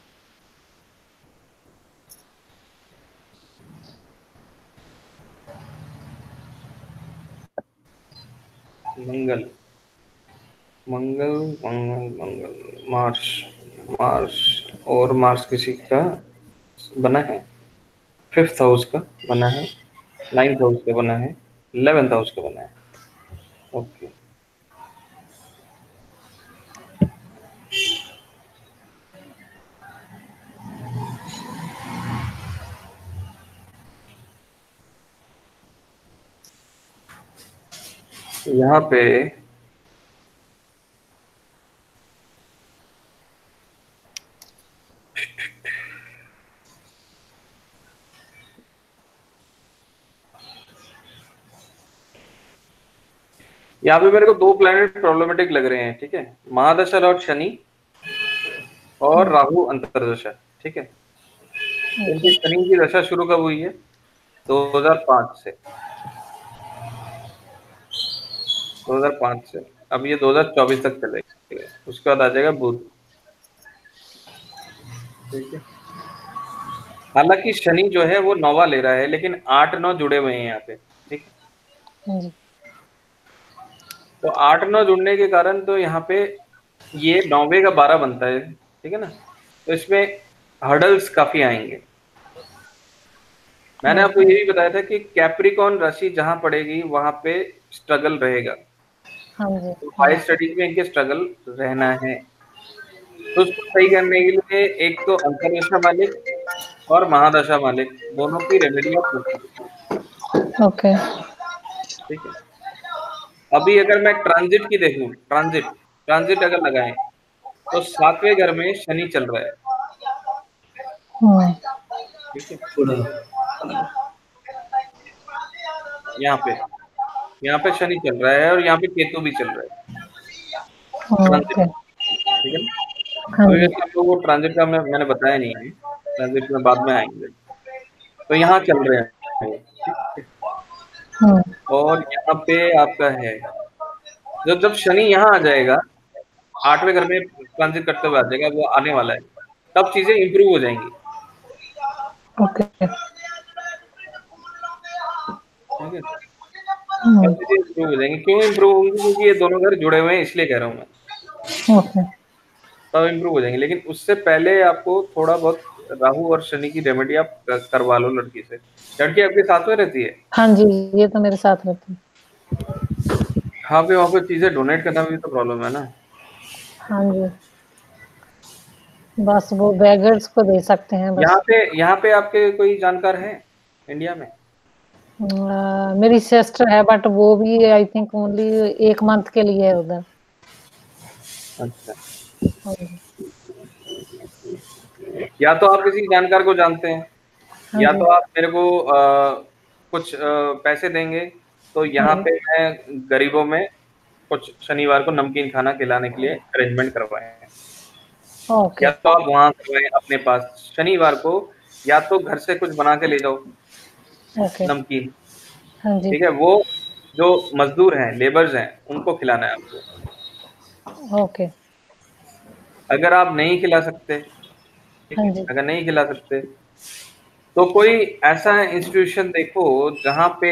मंगल मंगल मंगल मंगल, मार्स, मार्स, और मार्स किसी का बना है, 5th हाउस का बना है, 9th हाउस का बना है, 11th हाउस का बना है। ओके। यहाँ पे यहाँ पे मेरे को दो प्लैनेट प्रॉब्लमेटिक लग रहे हैं, ठीक है, महादशा और शनि और राहु अंतरदशा, ठीक है। इनकी शनि की दशा शुरू कब हुई है? 2005 से, 2005 से अब ये 2024 तक चलेगा, उसके बाद आ जाएगा बुध, ठीक है। हालांकि शनि जो है वो 9वां ले रहा है, लेकिन 8-9 जुड़े हुए हैं यहाँ पे, ठीक है। जी। तो 8-9 जुड़ने के कारण तो यहाँ पे ये 9वें का 12 बनता है, ठीक है ना। तो इसमें हर्डल्स काफी आएंगे। मैंने आपको ये भी बताया था कि कैप्रिकॉन राशि जहां पड़ेगी वहां पे स्ट्रगल रहेगा। हाँ जी। तो हाई स्टडीज में इनके स्ट्रगल रहना है। तो उसको सही करने के लिए एक तो अंतर्दशा मालिक और महादशा मालिक दोनों की रेमेडी आप कर सकते हैं, ओके। ठीक है। अभी अगर मैं ट्रांजिट की देखूं, ट्रांजिट ट्रांजिट अगर लगाएं तो 7वें घर में शनि चल रहा है, ठीक है। यहाँ पे शनि चल रहा है और यहाँ पे केतु भी चल रहा है, ट्रांजिट, ओके। ठीक है ना। हाँ अभी जी। वैसे आपको वो ट्रांजिट का मैंने बताया नहीं है, ट्रांजिट में बाद में आएंगे। तो यहाँ चल रहे हैं, ठीक है। और यहाँ पे आपका है जब जब शनि यहाँ आ जाएगा, 8वें घर में ट्रांजिट करते हुए आ जाएगा, वो आने वाला है, तब चीजें इंप्रूव हो जाएंगी, ओके। ठीक है। तब चीजें इंप्रूव हो जाएंगी। क्यों इंप्रूव होंगी? क्योंकि ये दोनों घर जुड़े हुए हैं, इसलिए कह रहा हूँ मैं। ओके। तब इंप्रूव हो जाएंगे, लेकिन उससे पहले आपको थोड़ा बहुत राहु और शनि की रेमेडी आप करवा लो लड़की से। लड़की आपके साथ में रहती है? हाँ जी, ये तो मेरे साथ रहती है। हाँ, पे वहाँ पे चीजें डोनेट करना भी तो प्रॉब्लम है ना। हाँ जी, बस वो बेगर्स को दे सकते हैं बस। यहाँ पे आपके कोई जानकार है इंडिया में? मेरी सिस्टर है, बट वो भी आई थिंक ओनली 1 मंथ के लिए है उधर। अच्छा, हाँ जी। या तो आप किसी जानकार को जानते हैं, हाँ या जी। तो आप मेरे को कुछ पैसे देंगे, तो हाँ यहाँ जी। पे मैं गरीबों में कुछ शनिवार को नमकीन खाना खिलाने के लिए अरेंजमेंट करवाए हैं। ओके। या तो आप वहां करवाएं अपने पास शनिवार को, या तो घर से कुछ बना के ले जाओ ओके। नमकीन, हाँ जी। ठीक है। वो जो मजदूर हैं, लेबर्स हैं, उनको खिलाना है आपको। ओके। अगर आप नहीं खिला सकते, ठीक हाँ है, जी। अगर नहीं खिला सकते तो कोई ऐसा इंस्टीट्यूशन देखो जहाँ पे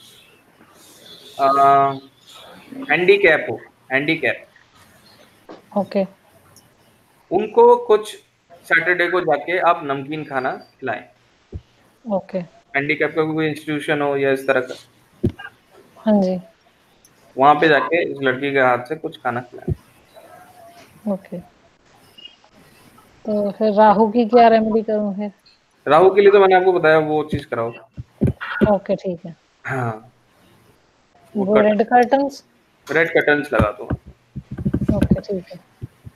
हैंडीकैप हो, हैंडीकैप, ओके। उनको कुछ सैटरडे को जाके आप नमकीन खाना खिलाएं। ओके। हैंडीकैप का कोई इंस्टीट्यूशन हो या इस तरह का, हाँ जी। वहां पे जाके इस लड़की के हाथ से कुछ खाना खिलाएं। ओके। तो फिर राहु की क्या रेमेडी करूँ फिर? राहु के लिए तो मैंने आपको बताया, वो चीज कराओ। ओके, ठीक है। हाँ, वो वो रेड कर्टन्स। रेड कर्टन्स लगा दो। ओके, ठीक है।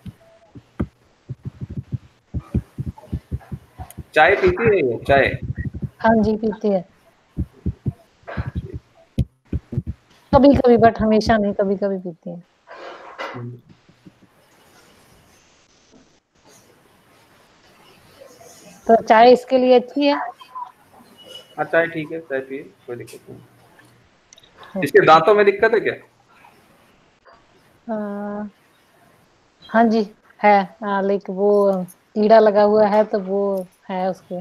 चाय पीती है ये? चाय? हाँ जी, पीती है। कभी-कभी, बट हमेशा नहीं, कभी-कभी पीती है। तो चाय इसके लिए अच्छी है? हाँ, चाय ठीक है, चाय पिए, कोई दिक्कत नहीं। इसके दांतों में दिक्कत है क्या? हाँ जी, है। लाइक वो कीड़ा लगा हुआ है, तो वो है उसके।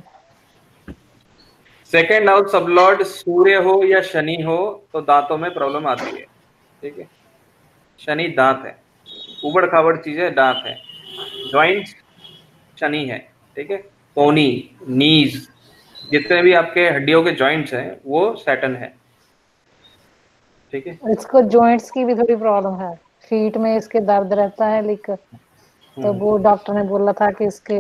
Second house sub lord Surya हो या शनि हो तो दांतों में प्रॉब्लम आती है, ठीक है। शनि दांत है, उबड़ खाबड़ चीजें दांत है, जॉइंट्स शनि है, ठीक है। कोनी, नीज, जितने भी आपके हड्डियों के जॉइंट्स हैं वो सैटर्न है, ठीक है। इसको जॉइंट्स की भी थोड़ी प्रॉब्लम है, फीट में इसके दर्द रहता है, लाइक। तो वो डॉक्टर ने बोला था कि इसके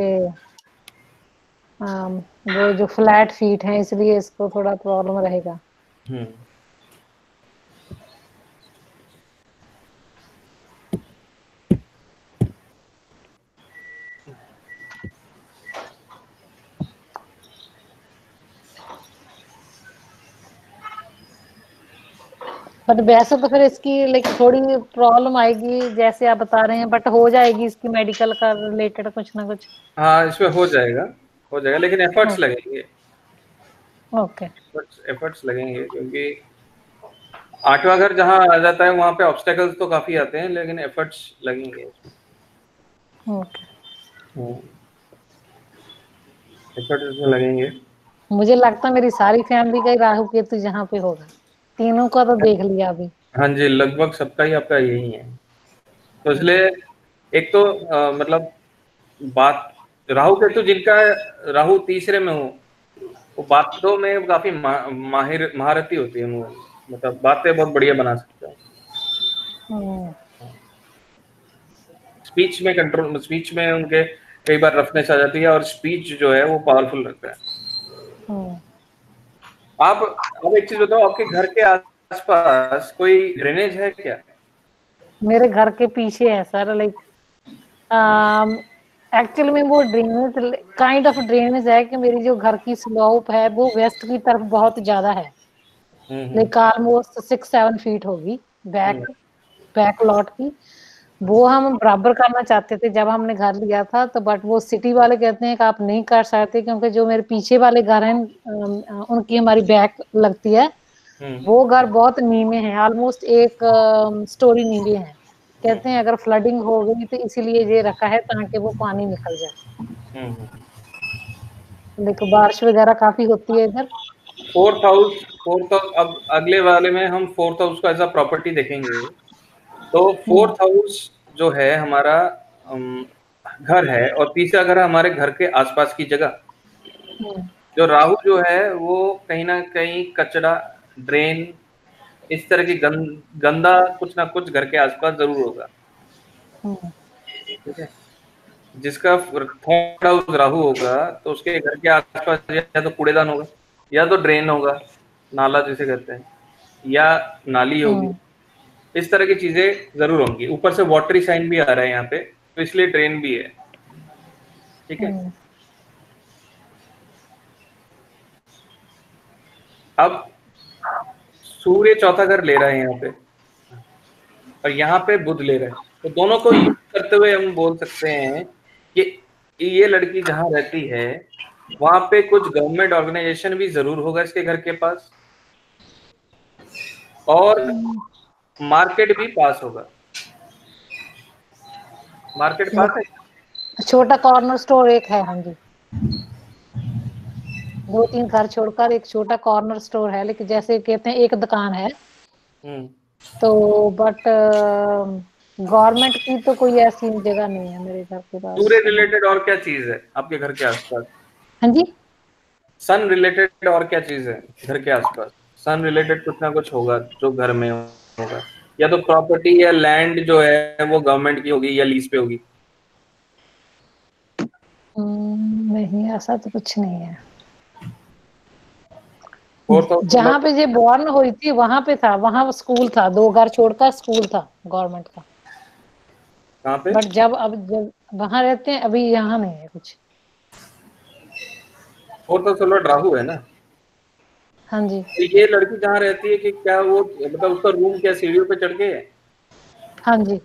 वो जो फ्लैट फीट हैं, इसलिए इसको थोड़ा प्रॉब्लम रहेगा। बट वैसे तो फिर इसकी लाइक थोड़ी प्रॉब्लम आएगी जैसे आप बता रहे हैं, बट हो जाएगी इसकी मेडिकल का रिलेटेड कुछ ना कुछ। हाँ, इसमें हो जाएगा, लेकिन एफर्ट्स लगेंगे। ओके। एफर्ट्स लगेंगे, क्योंकि 8वां घर जहाँ आ जाता है वहाँ पे ऑब्स्टेकल्स तो काफी आते हैं, लेकिन एफर्ट्स लगेंगे। ओके। एफर्ट्स इसमें लगेंगे। मुझे लगता है मेरी सारी फैमिली का ही राहु केतु जहाँ पे होगा, तीनों का तो देख लिया अभी। हाँ जी, लगभग सबका ही आपका यही है। तो इसलिए एक तो मतलब बात, राहु केतु जिनका राहु तीसरे में हो, वो बातों में काफी महारती होती है, वो मतलब बातें बहुत बढ़िया बना सकते हैं। स्पीच में उनके कई बार रफनेस आ जाती है, और स्पीच जो है वो पावरफुल लगता है। आप अब एक चीज बताओ, आपके घर के आसपास कोई ड्रेनेज है क्या? मेरे घर के पीछे है सर, लाइक एक्चुअली में वो ड्रेनेज काइंड ऑफ ड्रेनेज है कि मेरी जो घर की स्लोप है वो वेस्ट की तरफ बहुत ज्यादा है, लाइक ऑलमोस्ट 6-7 फीट होगी बैक लॉट की। वो हम बराबर करना चाहते थे जब हमने घर लिया था, तो बट वो सिटी वाले कहते हैं कि आप नहीं कर सकते, क्योंकि जो मेरे पीछे वाले घर हैं उनकी हमारी बैक लगती है, वो घर बहुत नीवे हैं, ऑलमोस्ट एक स्टोरी नीवे हैं। कहते हैं अगर फ्लडिंग हो गई तो इसीलिए ये रखा है ताकि वो पानी निकल जाए। देखो बारिश वगैरह काफी होती है इधर। फोर्थ हाउस, अब अगले वाले में हम फोर्थ हाउस का एज अ प्रॉपर्टी देखेंगे। तो फोर्थ हाउस जो है हमारा घर है, और तीसरा घर है हमारे घर के आसपास की जगह। जो राहु जो है वो कहीं ना कहीं कचरा, ड्रेन, इस तरह की गंदा कुछ ना कुछ घर के आसपास जरूर होगा। ठीक है, जिसका थर्ड हाउस राहु होगा तो उसके घर के आसपास या तो कूड़ेदान होगा, या तो ड्रेन होगा, नाला जिसे कहते हैं, या नाली होगी। इस तरह की चीजें जरूर होंगी। ऊपर से वाटरी साइन भी आ रहा है यहाँ पे, तो इसलिए ड्रेन भी है। ठीक है, अब सूर्य चौथा घर ले रहा है यहाँ पे, और यहाँ पे बुध ले रहा है, तो दोनों को यूज करते हुए हम बोल सकते हैं कि ये लड़की जहाँ रहती है वहां पे कुछ गवर्नमेंट ऑर्गेनाइजेशन भी जरूर होगा इसके घर के पास, और मार्केट भी पास होगा। मार्केट पास है, छोटा कॉर्नर स्टोर एक है। हाँ जी, 2-3 घर छोड़कर एक छोटा कॉर्नर स्टोर है, लेकिन जैसे कहते हैं एक दुकान है। तो बट गवर्नमेंट की तो कोई ऐसी जगह नहीं है मेरे घर के पास। सूर्य रिलेटेड और क्या चीज है आपके घर के आसपास? हाँ जी, सन रिलेटेड और क्या चीज है घर के आसपास? सन रिलेटेड कुछ ना कुछ होगा जो घर में होगा, या तो प्रॉपर्टी या लैंड जो है वो गवर्नमेंट की होगी या लीज पे होगी। नहीं ऐसा तो कुछ नहीं है। जहाँ मतलब पे ये बॉर्न हुई थी वहां पे था, वहां स्कूल था, 2 घर छोड़कर स्कूल था गवर्नमेंट का। कहाँ पे? बट जब वहां रहते हैं, अभी यहाँ नहीं है कुछ। और तो चलो राहु है ना। हाँ जी, तो ये लड़की जहाँ रहती है कि क्या वो मतलब उसका रूम क्या सीढ़ियों पे चढ़ के है? हाँ जी,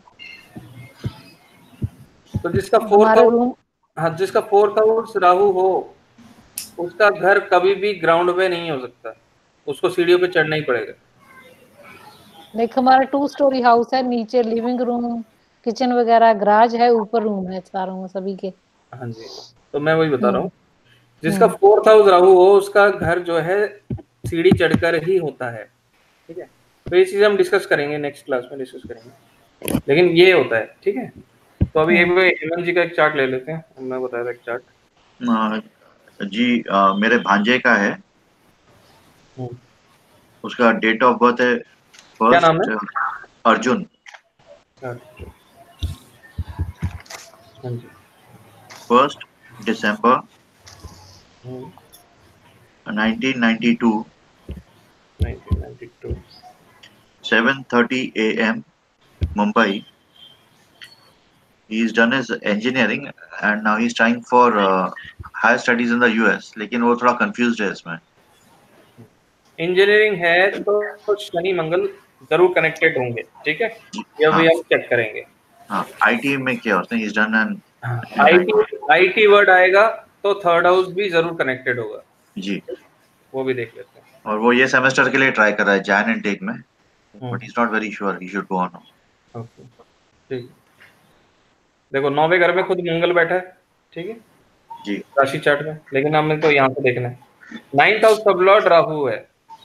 तो जिसका फोर्थ हमारे हाउस, रूम। हाँ, जिसका फोर्थ हाउस राहु हो, उसका घर कभी भी ग्राउंड पे नहीं हो सकता, उसको सीढ़ियों पे चढ़ना ही पड़ेगा। लाइक हमारा 2 स्टोरी हाउस है, नीचे लिविंग रूम, किचन वगैरह, गराज है, ऊपर रूम है चारों में सभी के। हाँ जी, तो मैं वही बता रहा हूँ, जिसका हम्म फोर्थ हाउस राहु हो उसका घर जो है सीढ़ी चढ़कर ही होता है। ठीक है, तो ये चीज हम डिस्कस करेंगे, नेक्स्ट क्लास में डिस्कस करेंगे, लेकिन ये होता है। ठीक है, तो अभी एक हेमंत जी का एक चार्ट ले लेते हैं, मैं बताया था एक चार्ट। जी मेरे भांजे का है, उसका डेट ऑफ बर्थ है क्या नाम है? अर्जुन। हाँ जी, 1 दिसंबर 1992, 1992, 7:30 a.m. Mumbai. He's done his engineering and now he's trying for higher studies in the US. लेकिन वो थोड़ा confused है इसमें। इंजीनियरिंग है तो शनि मंगल जरूर कनेक्टेड होंगे, ठीक है, ये हाँ अभी हम चेक करेंगे। हाँ, आईटी में क्या उसने is done and IT word आएगा तो थर्ड हाउस भी जरूर कनेक्टेड होगा, जी। वो भी देख लेते हैं। और वो ये सेमेस्टर के लिए ट्राई कर रहा है जैन एंड टेक में, but hmm, is not very sure he should go on. Okay, ठीक है। देखो 9वें घर में खुद मंगल बैठा है, ठीक है, जी राशि चार्ट में, लेकिन हमें तो यहाँ से देखना है। 9th house sub lord Rahu है,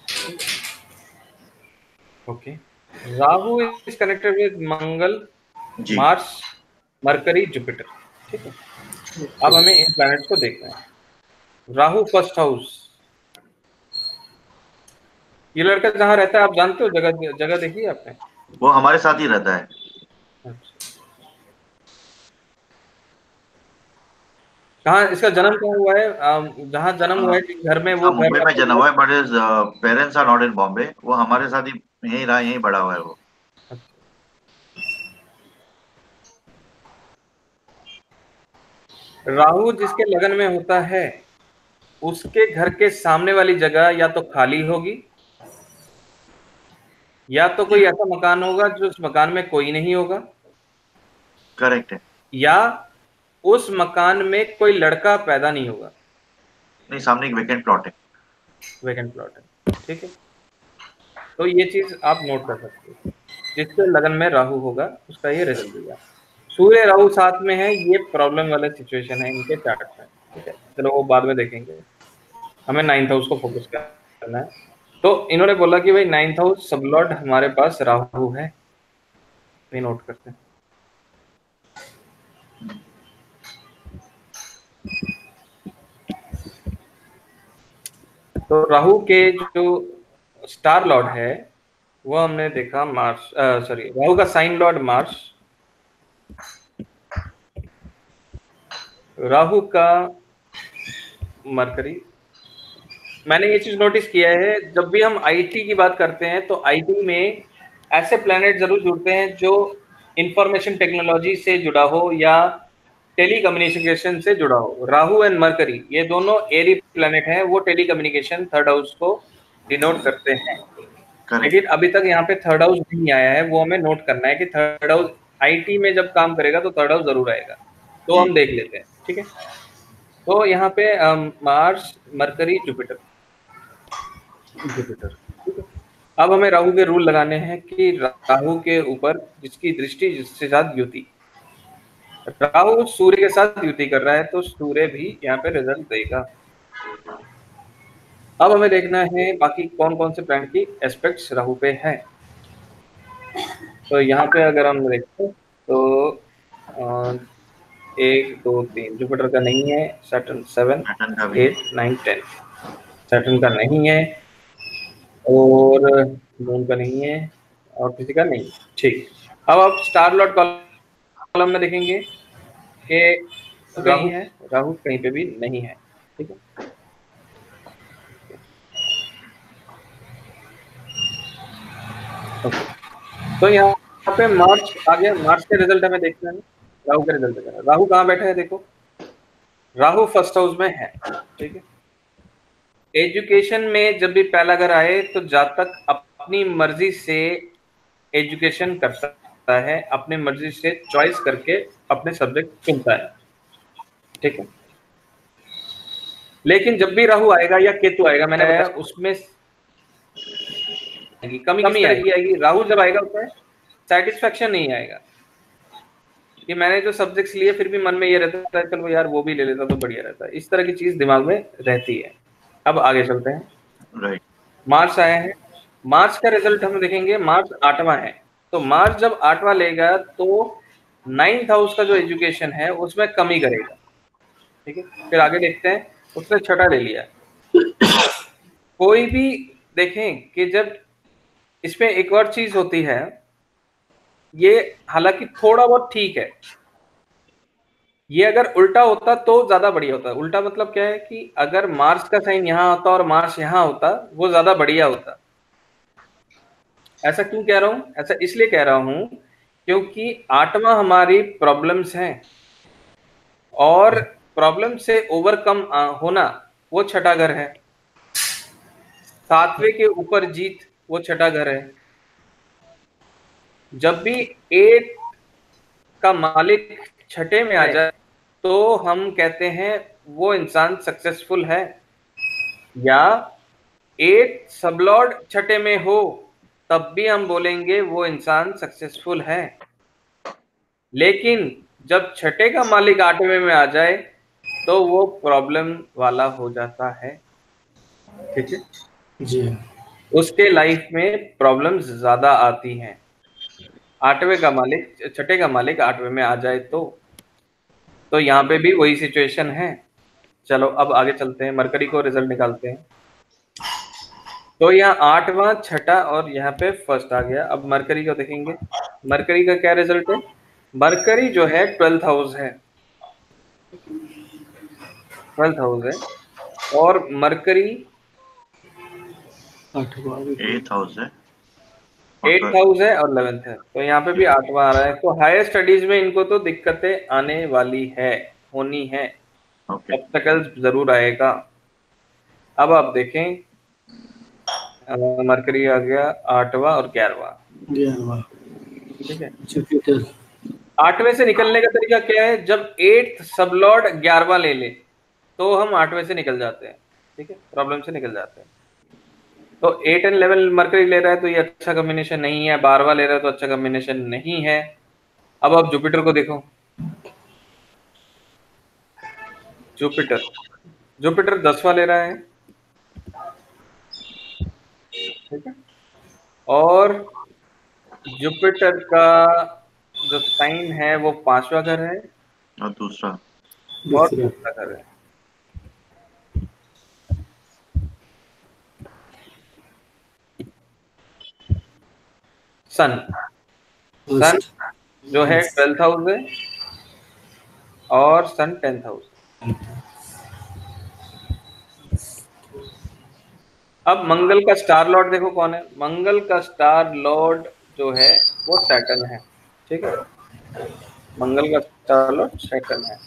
okay, Rahu is connected with Mangal, जी। मार्स, मरकरी, जुपिटर, ठीक है। अब हमें इन प्लैनेट्स को देखना है। राहु फर्स्ट हाउस, ये लड़का जहाँ रहता है आप जानते हो, जगह जगह देखी है आपने? वो हमारे साथ ही रहता है। अच्छा, कहाँ इसका जन्म कहाँ हुआ है? जहाँ जन्म हुआ है जिस घर में, इसका वो घर मुंबई में आपको जन्म पता हुआ है, but is parents are not in Bombay. वो हमारे साथ ही यहीं रहा, यहीं बड़ा हुआ है वो। है? राहु जिसके लगन में होता है उसके घर के सामने वाली जगह या तो खाली होगी, या तो जी कोई ऐसा मकान होगा जो उस मकान में कोई नहीं होगा, करेक्ट है। या उस मकान में कोई लड़का पैदा नहीं होगा। नहीं, सामने एक वेकेंट प्लॉट है। वेकेंट प्लॉट है, ठीक है। तो ये चीज आप नोट कर सकते हो, जिसके लगन में राहु होगा उसका ये रिजल्ट देगा। सूर्य राहु साथ में है, ये प्रॉब्लम वाला सिचुएशन है इनके चार्ट में, ठीक है, चलो वो बाद में देखेंगे, हमें 9th हाउस को फोकस करना है। तो इन्होंने बोला कि भाई 9th हाउस सब लॉर्ड हमारे पास राहु है, ये नोट करते हैं। तो राहु के जो स्टार लॉर्ड है वो हमने देखा मार्स, सॉरी, राहु का साइन लॉर्ड मार्स, राहु का मरकरी। मैंने ये चीज नोटिस किया है, जब भी हम आईटी की बात करते हैं तो आईटी में ऐसे प्लैनेट जरूर जुड़ते हैं जो इंफॉर्मेशन टेक्नोलॉजी से जुड़ा हो या टेली कम्युनिकेशन से जुड़ा हो। राहु एंड मरकरी ये दोनों एरी प्लैनेट हैं, वो टेली कम्युनिकेशन थर्ड हाउस को डिनोट करते हैं। करेक्ट। लेकिन अभी तक यहाँ पे थर्ड हाउस नहीं आया है, वो हमें नोट करना है कि थर्ड हाउस आईटी में जब काम करेगा तो थर्ड हाउस जरूर आएगा, तो जी हम देख लेते हैं, ठीक है। तो यहाँ पे मार्स, मरकरी, जुपिटर, जुपिटर, ठीक है। अब हमें राहु के रूल लगाने हैं कि राहु के ऊपर जिसकी दृष्टि जिसके साथ युति, राहु सूर्य के साथ युति कर रहा है तो सूर्य भी यहाँ पे रिजल्ट देगा। अब हमें देखना है बाकी कौन कौन से प्लैनेट की एस्पेक्ट्स राहु पे है। तो यहाँ पे अगर हम देखें तो 1 2 3 जुपिटर का नहीं है, सैटर्न 7 पैटर्न का भी नहीं। 8 9 10 सैटर्न का नहीं है, और मून का नहीं है, और किसी का नहीं, ठीक। अब आप स्टार लॉर्ड कॉलम में देखेंगे कि राहु है, राहु कहीं पे भी नहीं है, ठीक है। ओके, तो यहाँ पे मार्च आ गया, मार्च के रिजल्ट हमें देखना है, राहु के रिजल्ट देखना है। राहु कहाँ बैठा है देखो, राहु फर्स्ट हाउस में है, ठीक है। एजुकेशन में जब भी पहला घर आए तो जातक अपनी मर्जी से एजुकेशन कर सकता है, अपनी मर्जी से चॉइस करके अपने सब्जेक्ट चुनता है, ठीक है। लेकिन जब भी राहु आएगा या केतु आएगा, मैंने बताया उसमें कमी किस तरह की आएगी, राहु जब आएगा उसमें सेटिस्फेक्शन नहीं आएगा कि मैंने जो सब्जेक्ट्स लिए फिर भी मन में ये रहता है चलो यार वो भी ले लेता तो बढ़िया रहता है, इस तरह की चीज दिमाग में रहती है। अब आगे चलते हैं। राइट। मार्च आया है, मार्च का रिजल्ट हम देखेंगे, मार्च 8वां है, तो मार्च जब 8वां लेगा तो 9th हाउस का जो एजुकेशन है उसमें कमी करेगा, ठीक है। फिर आगे देखते हैं, उसने छठा ले लिया। कोई भी देखें कि जब इसमें एक और चीज होती है, ये हालांकि थोड़ा बहुत ठीक है, ये अगर उल्टा होता तो ज्यादा बढ़िया होता। उल्टा मतलब क्या है कि अगर मार्स का साइन यहाँ होता और मार्स यहाँ होता वो ज्यादा बढ़िया होता। ऐसा क्यों कह रहा हूं, ऐसा इसलिए कह रहा हूं क्योंकि 8वां हमारी प्रॉब्लम्स हैं, और प्रॉब्लम से ओवरकम होना वो छठा घर है। 7वें के ऊपर जीत वो छठा घर है, जब भी 8 का मालिक छठे में आ जाए तो हम कहते हैं वो इंसान सक्सेसफुल है, या 8 सबलॉर्ड छठे में हो तब भी हम बोलेंगे वो इंसान सक्सेसफुल है। लेकिन जब छठे का मालिक 8वें में आ जाए तो वो प्रॉब्लम वाला हो जाता है। ठीक है जी। उसके लाइफ में प्रॉब्लम्स ज्यादा आती हैं। 8वें का मालिक छठे का मालिक 8वें में आ जाए तो यहाँ पे भी वही सिचुएशन है। चलो अब आगे चलते हैं, मरकरी को रिजल्ट निकालते हैं। तो यहाँ 8वां, छठा और यहाँ पे फर्स्ट आ गया। अब मरकरी को देखेंगे, मरकरी का क्या रिजल्ट है। मरकरी जो है 12th हाउस है, 12th हाउस है, और मरकरी 8th हाउस है, 8th हाउस है और 11th है, तो यहाँ पे भी 8वां आ रहा है। तो हायर स्टडीज में इनको तो दिक्कतें आने वाली है, होनी है, ओके। ऑब्स्टेकल्स जरूर आएगा। अब आप देखें, मरकरी आ गया 8वां और 11वां। 11वां ठीक है, जुपिटर। 8वें से निकलने का तरीका क्या है, जब 8th सबलॉर्ड 11वां ले ले तो हम 8वें से निकल जाते हैं। ठीक है, प्रॉब्लम से निकल जाते हैं। तो 8 एंड 11 मरकरी ले रहा है तो ये अच्छा कॉम्बिनेशन नहीं है, 12वां ले रहा है तो अच्छा कॉम्बिनेशन नहीं है। अब आप जुपिटर को देखो, जुपिटर जुपिटर 10वां ले रहा है। ठीक है, और जुपिटर का जो साइन है वो 5वां घर है और दूसरा और दूसरा दूसरा घर है। Sun sun first. जो है 12th हाउस है और सन 10th हाउस। अब मंगल का स्टार लॉर्ड देखो कौन है। मंगल का स्टार लॉर्ड जो है वो सैटर्न है। ठीक है, मंगल का स्टार लॉर्ड सैटर्न है।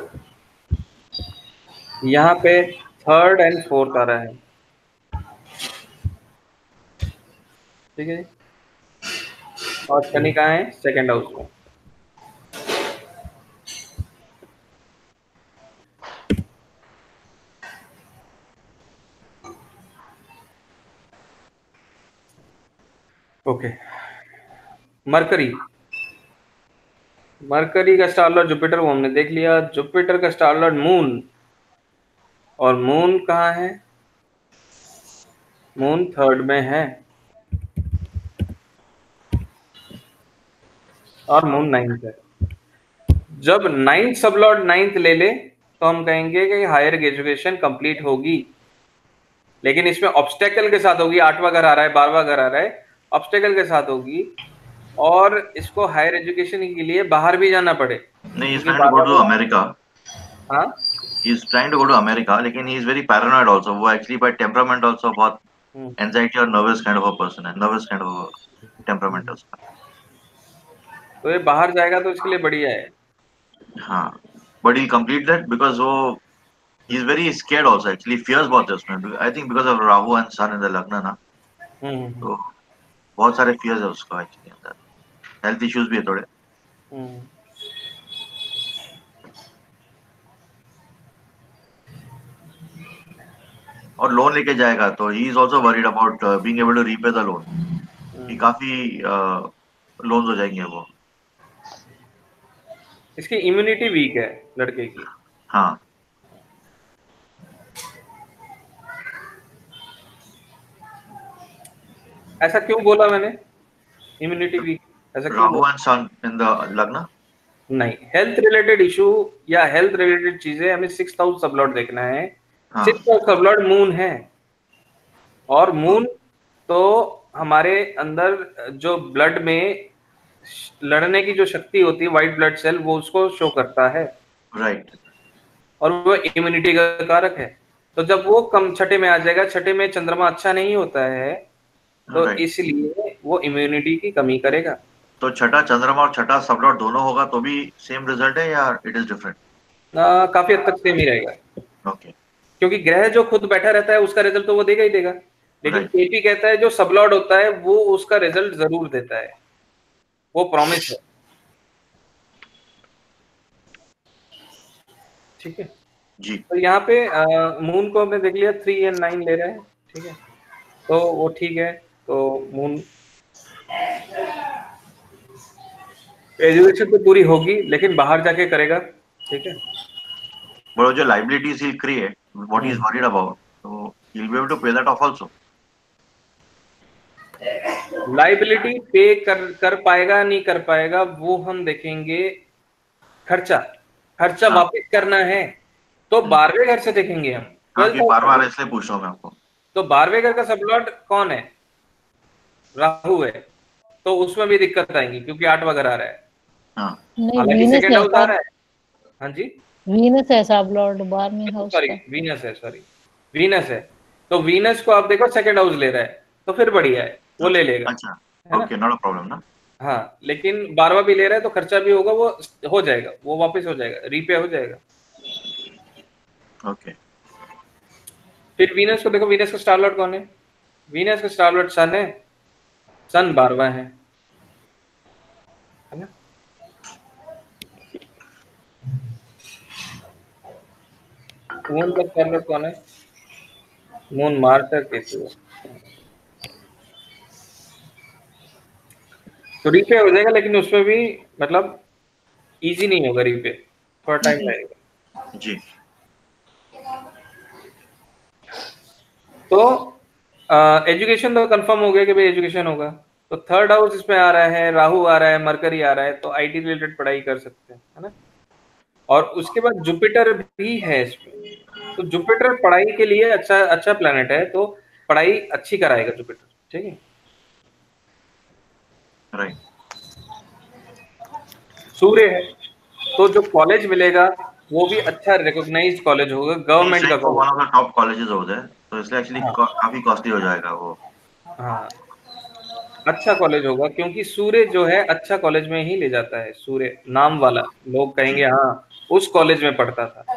यहाँ पे 3rd एंड 4th आ रहा है। ठीक है, और शनि कहाँ है, 2nd हाउस में। ओके, मरकरी मरकरी का स्टार लॉर्ड जुपिटर वो हमने देख लिया। जुपिटर का स्टार लॉर्ड मून, और मून कहाँ है, मून 3rd में है और मून 9th है। जब 9th सब लॉर्ड 9th ले ले तो हम कहेंगे कि हायर एजुकेशन कंप्लीट होगी, लेकिन इसमें ऑब्स्टेकल के साथ होगी। 8वां घर आ रहा है, 12वां घर आ रहा है, ऑब्स्टेकल के साथ होगी, और इसको हायर एजुकेशन के लिए बाहर भी जाना पड़े, नहीं, इज क्योंकि ट्राइंग टू गो टू 12वां। अमेरिका। हाँ, he is trying to go to America, लेकिन he is very paranoid also. वो एक्चुअली बाय टेम्परामेंट आल्सो बहुत एंजाइटी और nervous kind of a person है। नर्वस काइंड ऑफ टेम्परामेंट है उसका। तो ये बाहर जाएगा तो इसके लिए बढ़िया है। हाँ, but he complete that because वो he is very scared also. Actually fears बहुत है उसमें, I think because of Rahu and sun in the lagna ना। हम्म तो बहुत सारे फियर्स है उसका एक्चुअली अंदर। हेल्थ इश्यूज भी है थोड़े। हम्म और लोन लेके जाएगा तो he is also worried about being able to repay the loan. कि काफी लोन्स हो जाएंगे वो। इसकी इम्यूनिटी वीक है लड़के की। हाँ, ऐसा क्यों बोला मैंने, इम्यूनिटी वीक, ऐसा क्यों राहु बोला? And sun in the lagna. नहीं, हेल्थ रिलेटेड इशू या हेल्थ रिलेटेड चीजें हमें 6th हाउस सबलॉर्ड देखना है। हाँ, 6th हाउस सबलॉर्ड मून है, और मून तो हमारे अंदर जो ब्लड में लड़ने की जो शक्ति होती है, व्हाइट ब्लड सेल, वो उसको शो करता है, राइट। और वो इम्यूनिटी का कारक है। तो जब वो कम छठे में आ जाएगा, छठे में चंद्रमा अच्छा नहीं होता है, तो राइट। इसलिए वो इम्यूनिटी की कमी करेगा। तो छठा चंद्रमा और छठा सबलॉट दोनों होगा तो भी सेम रिजल्ट है या इट इज डिफरेंट? काफी हद तक सेम ही रहेगा, ओके, क्योंकि ग्रह जो खुद बैठा रहता है उसका रिजल्ट तो वो देगा ही देगा, लेकिन राइट। केपी कहता है जो सबलॉर्ड होता है वो उसका रिजल्ट जरूर देता है। वो प्रॉमिस है। ठीक है जी। तो यहाँ पे मून को हमने देख लिया 3 और 9 ले रहे हैं। ठीक है तो वो ठीक है। तो मून एजुकेशन तो पूरी होगी लेकिन बाहर जाके करेगा। ठीक है But जो liabilities he'll create, what he's worried about, so he'll be able to pay that off also. Liability pay कर पाएगा नहीं कर पाएगा वो हम देखेंगे। खर्चा खर्चा हाँ। वापस करना है तो 12वें घर से देखेंगे हम। हाँ, 12th कि बार बार इसलिए पूछ रहा हूँ मैं आपको। तो 12वें घर का सबलॉर्ड कौन है? राहु है। तो उसमें भी दिक्कत आएंगी क्योंकि 8वां घर आ रहा है। हाँ। नहीं, हालांकि वीनस सेकेंड है हाउस आ सर, रहा है। हाँ जी वीनस है सब लॉर्ड 12वें हाउस सॉरी का। वीनस है, सॉरी वीनस है। तो वीनस को आप देखो सेकेंड हाउस ले रहा है तो फिर बढ़िया है वो ले लेगा। अच्छा, है ना? ओके, नॉट अ प्रॉब्लम ना। हाँ लेकिन 12वां भी ले रहा है तो खर्चा भी होगा, वो हो जाएगा, वो वापस हो जाएगा, रीपे हो जाएगा। ओके। फिर वीनस को देखो, वीनस का स्टार लॉर्ड कौन है? वीनस का स्टार लॉर्ड सन है। सन 12वां है ना? मून का स्टार लॉर्ड कौन है? मून मार्स है, केतु है। तो रीपे हो जाएगा लेकिन उसमें भी मतलब इजी नहीं होगा रीपे, थोड़ा टाइम लगेगा। जी। तो एजुकेशन तो कंफर्म हो गया कि भाई एजुकेशन होगा। तो थर्ड हाउस इसमें आ रहा है, राहु आ रहा है, मरकरी आ रहा है, तो आईटी रिलेटेड पढ़ाई कर सकते हैं, है ना? और उसके बाद जुपिटर भी है इसमें। तो जुपिटर पढ़ाई के लिए अच्छा अच्छा प्लैनेट है, तो पढ़ाई अच्छी कराएगा जुपिटर। ठीक है राइट। सूर्य है तो जो कॉलेज मिलेगा वो भी अच्छा रिकॉग्नाइज्ड कॉलेज होगा, गवर्नमेंट का वो college. One of the top colleges होते हैं, तो इसलिए एक्चुअली हाँ काफी कॉस्टली हो जाएगा वो। हाँ अच्छा कॉलेज होगा क्योंकि सूर्य जो है अच्छा कॉलेज में ही ले जाता है। सूर्य नाम वाला, लोग जी। कहेंगे हाँ उस कॉलेज में पढ़ता था।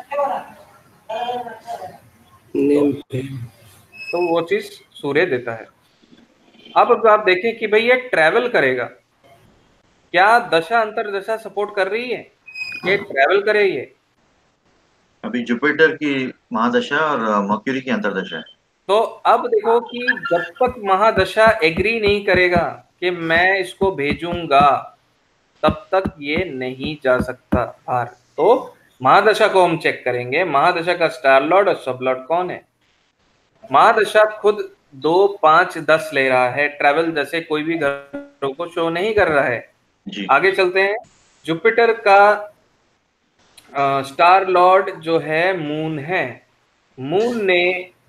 तो, नेम फेम। तो वो चीज सूर्य देता है। अब आप देखें कि भाई ये ट्रैवल करेगा, क्या दशा अंतर दशा सपोर्ट कर रही है ये ट्रैवल करे ये? अभी जुपिटर की महादशा और मर्क्यूरी की अंतर्दशा है। तो अब देखो कि जब तक महादशा एग्री नहीं करेगा कि मैं इसको भेजूंगा तब तक ये नहीं जा सकता बाहर। तो महादशा को हम चेक करेंगे, महादशा का स्टार लॉर्ड और सब लॉर्ड कौन है। महादशा खुद 2, 5, 10 ले रहा है, ट्रैवल जैसे कोई भी घरों को शो नहीं कर रहा है। जी। आगे चलते हैं। जुपिटर का स्टार लॉर्ड जो है मून है। मून ने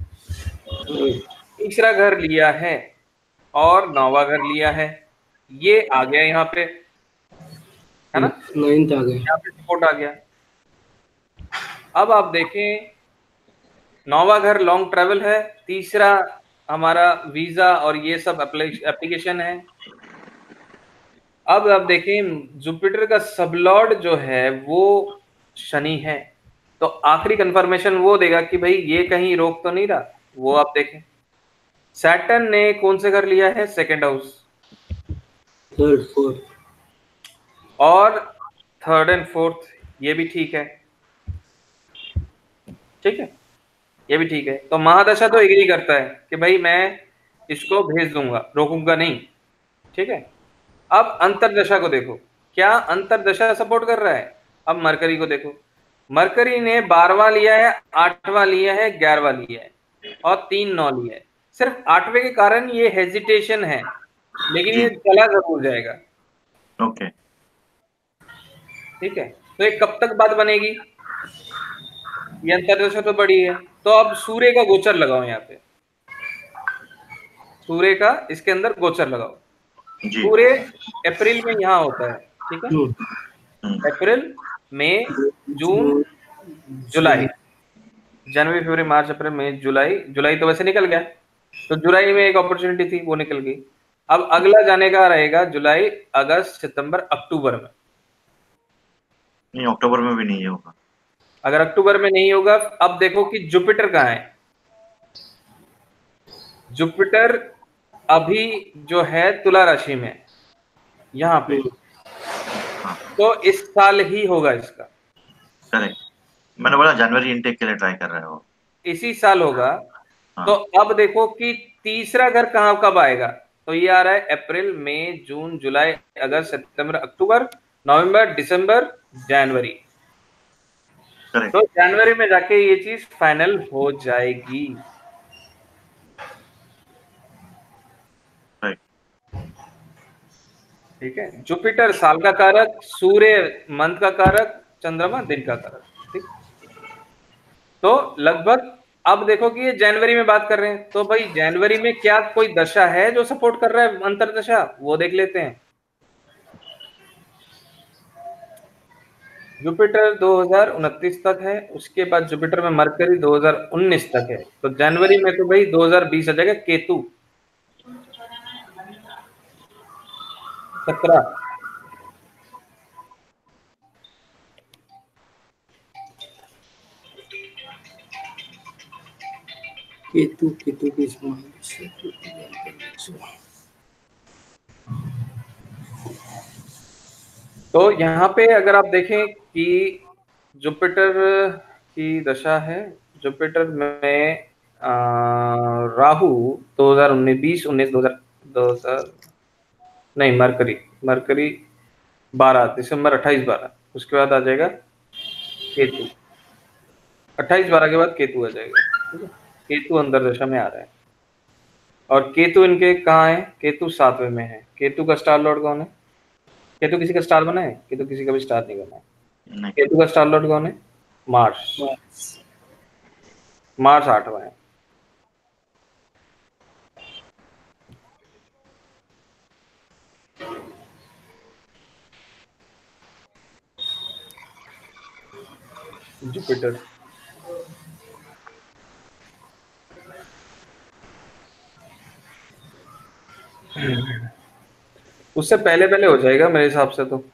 तीसरा घर लिया है और 9वां घर लिया है। ये आ गया यहाँ पे, है ना? 9th आ गया। यहाँ पे सपोर्ट आ गया। अब आप देखें 9वां घर लॉन्ग ट्रैवल है, तीसरा हमारा वीजा और ये सब एप्लीकेशन है। अब आप देखें जुपिटर का सबलॉर्ड जो है वो शनि है, तो आखिरी कंफर्मेशन वो देगा कि भाई ये कहीं रोक तो नहीं रहा, वो आप देखें। सैटर्न ने कौन से घर लिया है? Second house. 3rd 4th। और 3rd एंड 4th ये भी ठीक है। ठीक है ये भी ठीक है। तो महादशा तो एग्री करता है कि भाई मैं इसको भेज दूंगा, रोकूंगा नहीं। ठीक है अब अंतरदशा को देखो, क्या अंतरदशा सपोर्ट कर रहा है? अब मरकरी को देखो, मरकरी ने 12वां लिया है, 8वां लिया है, 11वां लिया है और 3, 9 लिया है। सिर्फ 8वें के कारण ये हेजिटेशन है, लेकिन जी। ये चला जरूर जाएगा। ओके। ठीक है तो ये कब तक बात बनेगी? ये अंतरदशा तो बड़ी है। तो अब सूर्य का गोचर लगाओ यहाँ पे, सूर्य का इसके अंदर गोचर लगाओ। जी। सूर्य अप्रैल में यहाँ होता है। ठीक है हम्म। अप्रैल, मई, जून, जुलाई, जनवरी, फरवरी, मार्च, अप्रैल, मई, जुलाई। जुलाई तो वैसे निकल गया, तो जुलाई में एक अपॉर्चुनिटी थी वो निकल गई। अब अगला जाने का रहेगा जुलाई, अगस्त, सितंबर, अक्टूबर में। नहीं, अक्टूबर में भी नहीं होगा। अगर अक्टूबर में नहीं होगा, अब देखो कि जुपिटर कहाँ है। जुपिटर अभी जो है तुला राशि में, यहाँ पे। हाँ तो इस साल ही होगा इसका, करेक्ट। मैंने बोला जनवरी इनटेक के लिए ट्राई कर रहे हो। इसी साल होगा। तो हाँ अब देखो कि तीसरा घर कहाँ कब आएगा, तो ये आ रहा है अप्रैल मई जून जुलाई अगस्त सितंबर अक्टूबर नवंबर दिसंबर जनवरी। करेक्ट। तो जनवरी में जाके ये चीज फाइनल हो जाएगी। राइट। ठीक है, जुपिटर साल का कारक, सूर्य मंथ का कारक, चंद्रमा दिन का कारक। ठीक, तो लगभग अब देखो कि ये जनवरी में बात कर रहे हैं, तो भाई जनवरी में क्या कोई दशा है जो सपोर्ट कर रहा है अंतरदशा, वो देख लेते हैं। जुपिटर 2029 तक है, उसके बाद जुपिटर में मरकरी 2019 तक है, तो जनवरी में तो भाई 2020 आ जाएगा केतु 17। केतु केतु के इसमें तो यहाँ पे अगर आप देखें कि जुपिटर की दशा है, जुपिटर में राहु 2019 20 19 2000 नहीं, मरकरी मरकरी 12 दिसंबर 28 12, उसके बाद आ जाएगा केतु 28 12 के बाद केतु आ जाएगा। ठीक है, केतु अंदर दशा में आ रहा है, और केतु इनके कहाँ है, केतु 7वें में है। केतु का स्टार लॉर्ड कौन है, केतु किसी का स्टार बना है, केतु किसी का भी स्टार नहीं बना है। नहीं। केतु का स्टार लॉर्ड कौन है, मार्स। मार्स 8वां है। जुपिटर उससे पहले पहले हो जाएगा मेरे हिसाब से तो।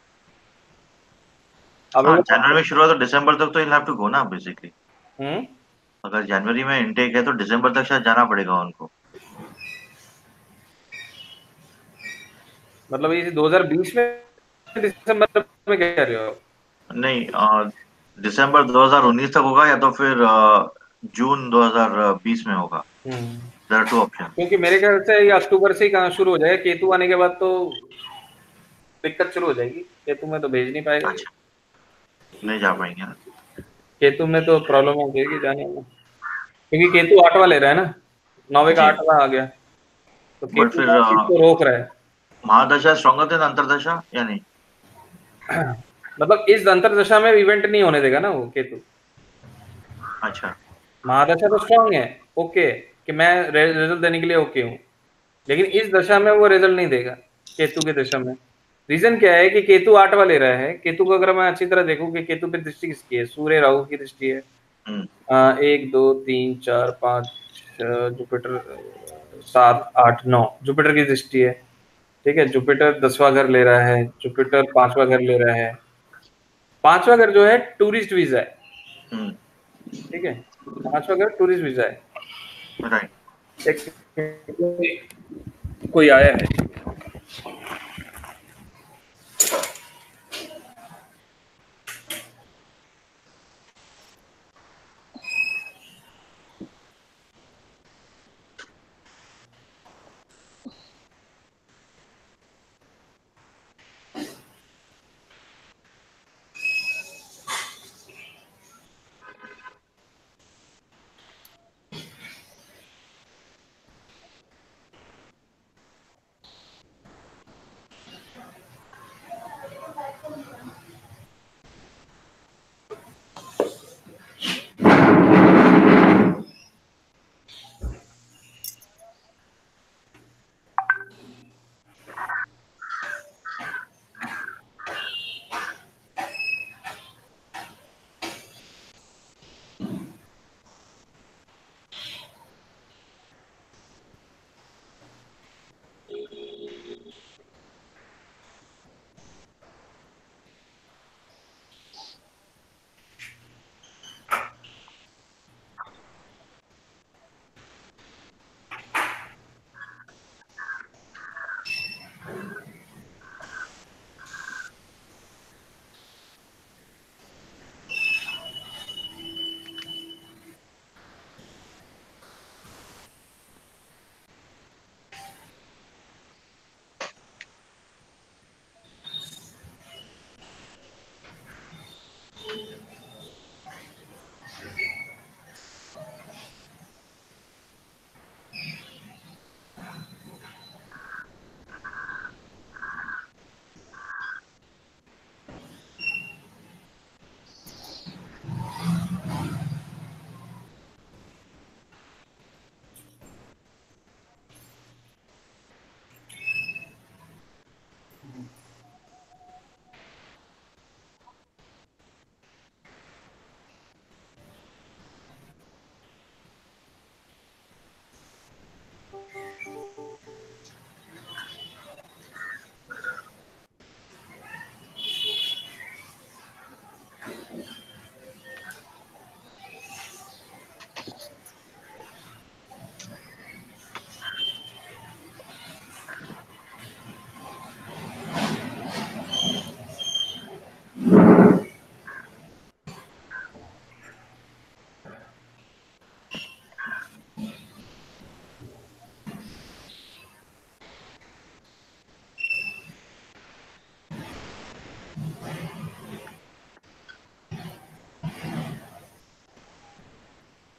अब हाँ देखो, जनवरी में शुरू हुआ तो दिसंबर तक तो you'll have to go ना बेसिकली। हम्म, अगर जनवरी में इनटेक है तो दिसंबर तक शायद जाना पड़ेगा उनको। मतलब ये 2020 में दिसंबर में कह रहे हो। नहीं दिसंबर 2019 तक होगा या तो फिर जून 2020 में होगा। There are two option. क्योंकि मेरे ख्याल से ये अक्टूबर से ही कहाँ शुरू हो जाएगा, केतु आने के बाद तो दिक्कत शुरू हो जाएगी। केतु में तो भेज नहीं पाएगा ये, अच्छा नहीं जा पाएंगे ना। केतु में तो प्रॉब्लम हो जाएगी जाने में, क्योंकि केतु 8वां ले रहा है ना, 9वें का जी 8वां आ गया, तो बट केतु फिर का इसको रोक रहा है। महादशा स्ट्रॉन्गर देन अंतरदशा या नहीं। मतलब इस अंतरदशा में इवेंट नहीं होने देगा ना वो केतु। अच्छा महादशा तो स्ट्रांग है, ओके, कि मैं रिजल्ट देने के लिए ओके हूँ, लेकिन इस दशा में वो रिजल्ट नहीं देगा केतु की दशा में। रीजन क्या है कि केतु 8वां ले रहा है। केतु को अगर मैं अच्छी तरह देखूं कि केतु पे दृष्टि किसकी है, सूर्य राहु की दृष्टि है। हम्म 1 2 3 4 5 जुपिटर 7 8 9 जुपिटर की दृष्टि है। ठीक है, जुपिटर 10वां घर ले रहा है, जुपिटर 5वां घर ले रहा है। 5वां घर जो है टूरिस्ट वीजा है। हम्म ठीक है, 5वां घर टूरिस्ट वीजा है। राइट। एक कोई आया है।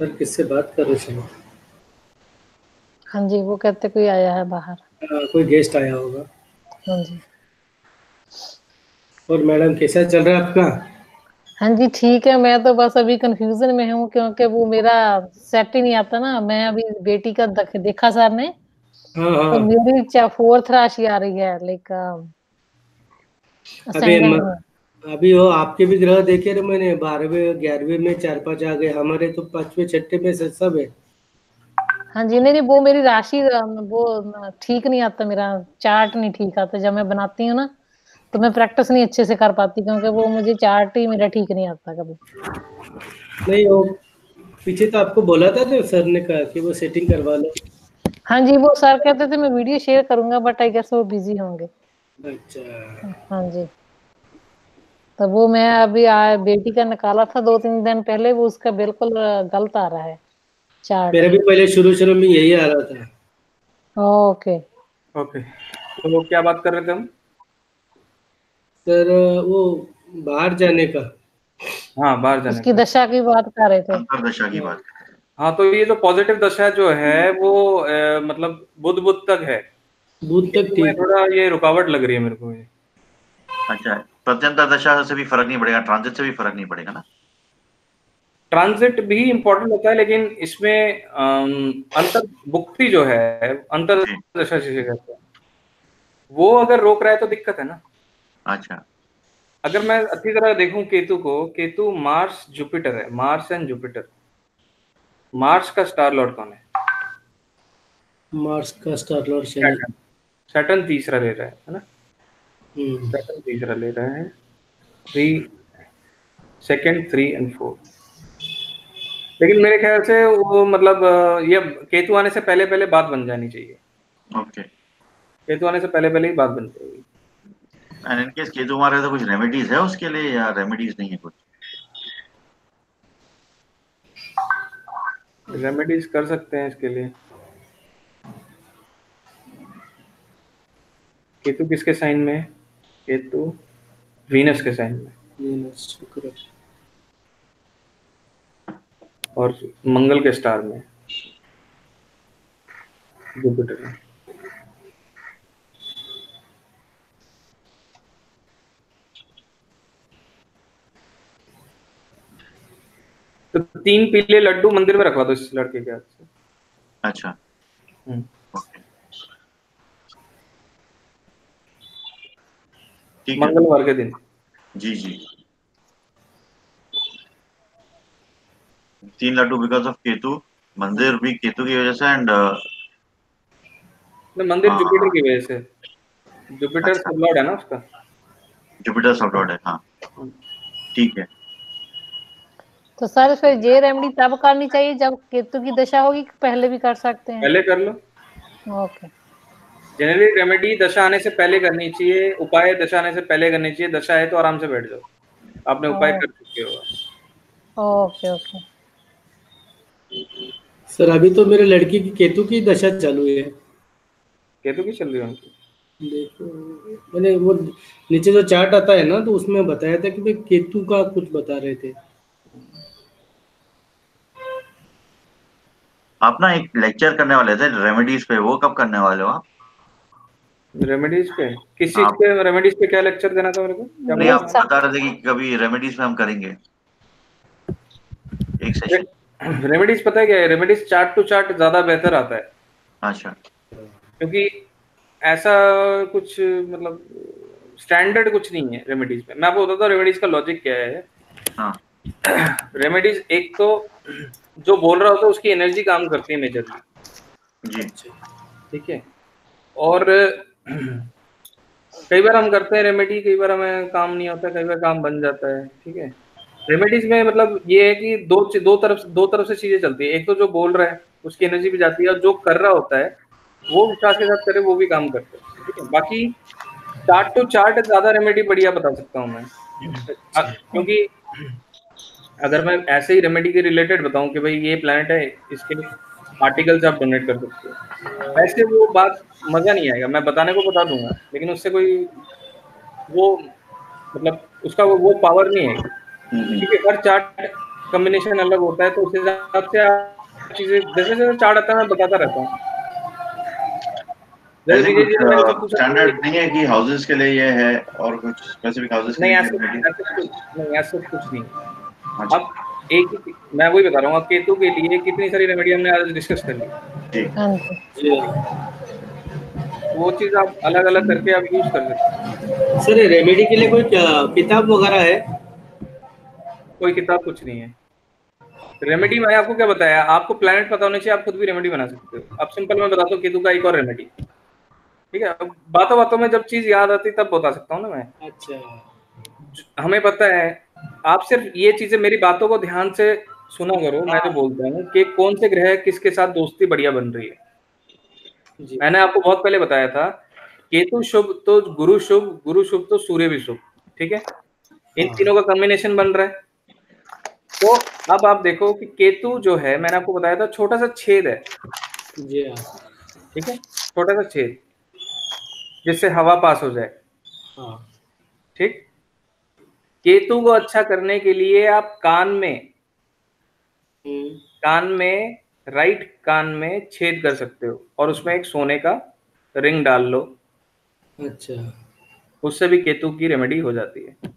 सर किससे बात कर रहे थे? हाँ जी, वो कहते कोई आया है बाहर। कोई गेस्ट आया होगा। हाँ जी। और मैडम कैसा चल रहा है आपका? हाँ जी ठीक है, मैं तो बस अभी कंफ्यूजन में हूँ क्योंकि वो मेरा सेट ही नहीं आता ना। मैं अभी बेटी का देखा सर ने, हाँ तो हाँ। मेरी 4th राशि आ रही है, लाइक अभी असेंडेंट में। अभी वो आपके भी ग्रह देखे थे मैंने, 12वें 11वें में 4-5 आ गए, हमारे तो 5वें 6ठे में से सब है। हाँ जी, नहीं नहीं, वो मेरी राशि वो ठीक नहीं आता, मेरा चार्ट नहीं ठीक आता। जब मैं बनाती हूँ ना तो मैं प्रैक्टिस नहीं अच्छे से कर पाती, क्योंकि वो मुझे चार्ट ही मेरा ठीक नहीं आता कभी। नहीं वो पीछे तो आपको बोला था ना, सर ने कहा कि वो सेटिंग करवा लो। हाँ जी, वो सर कहते थे मैं वीडियो शेयर करूंगा, बट आई गेस वो बिजी होंगे। अच्छा। हाँ जी। तो वो मैं अभी बेटी का निकाला था 2-3 दिन पहले, वो उसका बिल्कुल गलत आ रहा है चार्ट। मेरा भी पहले शुरू शुरू में यही आ रहा था। ओके। ओके, तो क्या बात कर रहे थे हम? सर वो बाहर जाने का। हाँ, बाहर जाने उसकी का। दशा की बात कर रहे थे। अंतरदशा की बात। हाँ, तो ये जो पॉजिटिव दशा जो है वो मतलब बुध बुध तक है। बूथ तक केतु में ठीक है। थोड़ा ये रुकावट लग रही है मेरे को ये। अच्छा, प्रत्यंतर दशा से भी फर्क नहीं पड़ेगा, ट्रांजिट से भी फर्क नहीं पड़ेगा ना? ट्रांजिट भी इम्पोर्टेंट होता है, लेकिन इसमें अंतर भुक्ति जो है, अंतर जी। दशा जिसे कहते हैं, वो अगर रोक रहा है तो दिक्कत है ना। अच्छा। अगर मैं अच्छी तरह देखूं केतु को, केतु मार्स जुपिटर है, मार्स एंड जुपिटर। मार्स का स्टार लॉर्ड कौन है? मार्स का star lord Shani. Saturn. Saturn तीसरा ले रहा है ना। हम्म। सैटर्न तीसरा ले रहा है। Three, second, 3 and 4। लेकिन मेरे ख्याल से वो मतलब ये केतु आने से पहले पहले बात बन जानी चाहिए। ओके। केतु आने से पहले पहले ही बात बन जाएगी। एंड इन केस केतु मारे तो कुछ रेमेडीज है उसके लिए या रेमेडीज नहीं है कुछ? रेमेडीज कर सकते हैं इसके लिए। केतु किसके साइन में है? केतु वीनस के साइन में, वीनस, शुक्र। और मंगल के स्टार में, जुपिटर में। तो 3 पीले लड्डू मंदिर में रखवा दो इस लड़के के हाथ से। अच्छा। हम्म। ओके। ठीक है। मंगलवार के दिन। जी जी। 3 लड्डू बिकॉज ऑफ केतु, मंदिर भी केतु की वजह से, एंड मंदिर जुपिटर की वजह से। जुपिटर अच्छा, सब लॉर्ड है ना उसका। जुपिटर सब लॉर्ड है, हाँ। ठीक है। तो सर फिर ये रेमेडी तब करनी चाहिए जब केतु की दशा होगी, कि पहले भी कर सकते हैं? पहले कर लो। ओके। जनरली रेमेडी दशा आने से पहले करनी चाहिए, उपाय दशा आने से पहले करनी चाहिए। दशा है तो आराम से बैठ जाओ, आपने उपाय कर चुके हो। Okay okay. सर अभी तो मेरे लड़की की केतु की दशा चालू है। केतु की चल रही है उनकी। देखो, मैंने वो नीचे जो चार्ट आता है ना, तो उसमें बताया था कि भाई केतु का कुछ बता रहे थे। आप ना एक लेक्चर करने वाले थे रेमेडीज पे, वो कब करने वाले हो आप? रेमेडीज पे? किस चीज आप पे? रेमेडीज पे क्या लेक्चर देना था मेरे को, क्या नहीं, बोला वो आप बता रहे थे कि कभी रेमेडीज पे हम करेंगे एक सेशन। था? रेमेडीज पता है क्या है? रेमेडीज चार्ट टू चार्ट ज्यादा बेहतर आता है, अच्छा। क्योंकि ऐसा कुछ मतलब स्टैंडर्ड कुछ नहीं है रेमेडीज में। मैं आपको बताता हूँ रेमेडीज का लॉजिक क्या है। हाँ। रेमेडीज एक तो जो बोल रहा होता है उसकी एनर्जी काम करती है मेजरली, जी। ठीक है। और कई बार हम करते हैं रेमेडी, कई बार हमें काम नहीं होता, कई बार काम बन जाता है, ठीक है। रेमेडीज में मतलब ये है कि दो तरफ से चीजें चलती है। एक तो जो बोल रहा है उसकी एनर्जी भी जाती है, और जो कर रहा होता है वो विश्वास के साथ करे वो भी काम करते हैं, ठीक है। बाकी चार्ट टू चार्ट ज्यादा रेमेडी बढ़िया बता सकता हूँ मैं, क्योंकि अगर मैं ऐसे ही रेमेडी के रिलेटेड बताऊं कि भाई ये प्लैनेट है, इसके आर्टिकल्स आप डोनेट कर सकते हो, ऐसे वो बात मजा नहीं आएगा। मैं बताने को बता दूंगा, लेकिन उससे कोई वो मतलब उसका वो पावर नहीं है, हम्म। क्योंकि हर चार्ट कॉम्बिनेशन अलग होता है, तो उस हिसाब से आप चीजें जैसे जैसे चार्ट आता है मैं बताता रहता हूँ। जैसे ऐसे विजय कुछ जी ने मेरे से पूछा स्टैंडर्ड नहीं है कि हाउसेस के लिए ये है और कुछ स्पेसिफिक हाउसेस के नहीं, लिए ये ऐसा रेमेडी? ऐसा कुछ नहीं, ऐसा कुछ नहीं। अच्छा। अब एक ही मैं वही बता रहा हूँ, अब केतु के लिए कितनी सारी रेमेडी हमने आज डिस्कस कर ली, जी। हाँ जी। जी वो चीज आप अलग अलग करके आप यूज कर सकते सर, रेमेडी के लिए कोई किताब वगैरह है? हो। कोई किताब कुछ नहीं है। रेमेडी मैंने आपको क्या बताया, आपको प्लेनेट पता होने चाहिए, आप खुद भी रेमेडी बना सकते हो। अब सिंपल मैं बताता हूँ केतु का एक और रेमेडी, ठीक है। अब बातों बातों में जब चीज याद आती तब बता सकता हूँ ना मैं। अच्छा। हमें पता है, आप सिर्फ ये चीजें मेरी बातों को ध्यान से सुना करो, मैं जो बोलता हूँ कि कौन से ग्रह किसके साथ दोस्ती बढ़िया बन रही है। जी। मैंने आपको बहुत पहले बताया था, केतु शुभ तो गुरु शुभ, गुरु शुभ तो सूर्य भी शुभ, ठीक है। इन हाँ। तीनों का कॉम्बिनेशन बन रहा है। तो अब आप देखो कि केतु जो है, मैंने आपको बताया था छोटा सा छेद है, जी हाँ। ठीक है, छोटा सा छेद जिससे हवा पास हो जाए, हाँ। ठीक। केतु को अच्छा करने के लिए आप हम्म। कान में राइट कान में छेद कर सकते हो और उसमें एक सोने का रिंग डाल लो, अच्छा। उससे भी केतु की रेमेडी हो जाती है।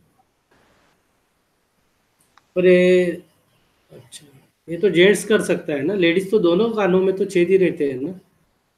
और ये, अच्छा, ये तो जेंट्स कर सकता है ना? लेडीज तो दोनों कानों में तो छेद ही रहते हैं ना?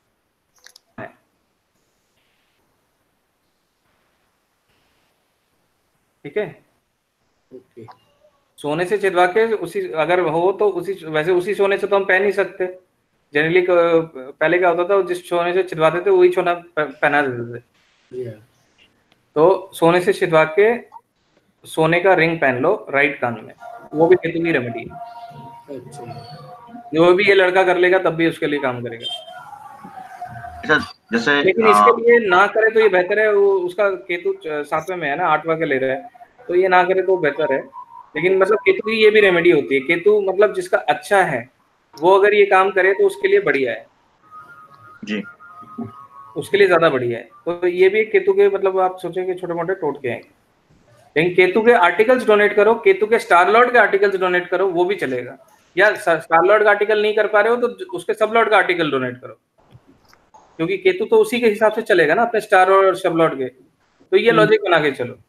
ठीक है, ओके। सोने से छिदवा के उसी अगर हो तो उसी, वैसे उसी सोने से तो हम पहन नहीं सकते जनरली। पहले क्या होता था, जिस सोने से छिदवाते थे वही सोना पहना देते थे। जी हाँ। तो सोने से छिदवा के सोने का रिंग पहन लो राइट कान में, वो भी केतु की रेमेडी है। अच्छा। जो भी ये लड़का कर लेगा तब भी उसके लिए काम करेगा। अच्छा, जैसे लेकिन इसके लिए ना करे तो ये बेहतर है, वो उसका केतु सातवें में है ना, आठवां के ले रहा है, तो ये ना करे तो बेहतर है। लेकिन मतलब केतु की ये भी रेमेडी होती है, केतु मतलब जिसका अच्छा है वो अगर ये काम करे तो उसके लिए बढ़िया है, जी। उसके लिए ज्यादा बढ़िया है। तो ये भी केतु के मतलब आप सोचेंगे छोटे मोटे टोटके हैं। लेकिन केतु के आर्टिकल्स डोनेट करो, केतु के स्टार लॉर्ड के आर्टिकल्स डोनेट करो, वो भी चलेगा। या स्टार लॉर्ड का आर्टिकल नहीं कर पा रहे हो तो उसके सब लॉर्ड का आर्टिकल डोनेट करो, क्योंकि केतु तो उसी के हिसाब से चलेगा ना, अपने स्टार और सब लॉर्ड के। तो ये लॉजिक बना के चलो।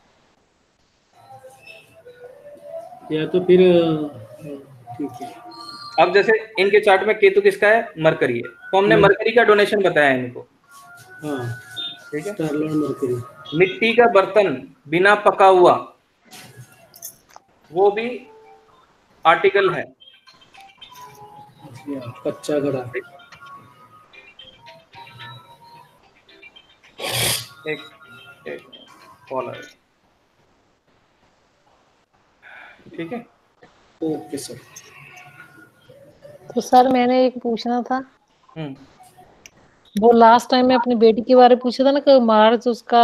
या तो फिर ठीक है। अब जैसे इनके चार्ट में केतु किसका है, मरकरी है, तो हमने मरकरी का डोनेशन बताया इनको, हाँ। ठीक है। Star lord Mercury. मिट्टी का बर्तन बिना पका हुआ, वो भी आर्टिकल है। जी हाँ, कच्चा घड़ा। एक एक कॉल है, ठीक है। Okay sir. तो सर मैंने एक पूछना था, हम्म। वो लास्ट टाइम मैं अपनी बेटी के बारे में पूछा था ना कि मार्च उसका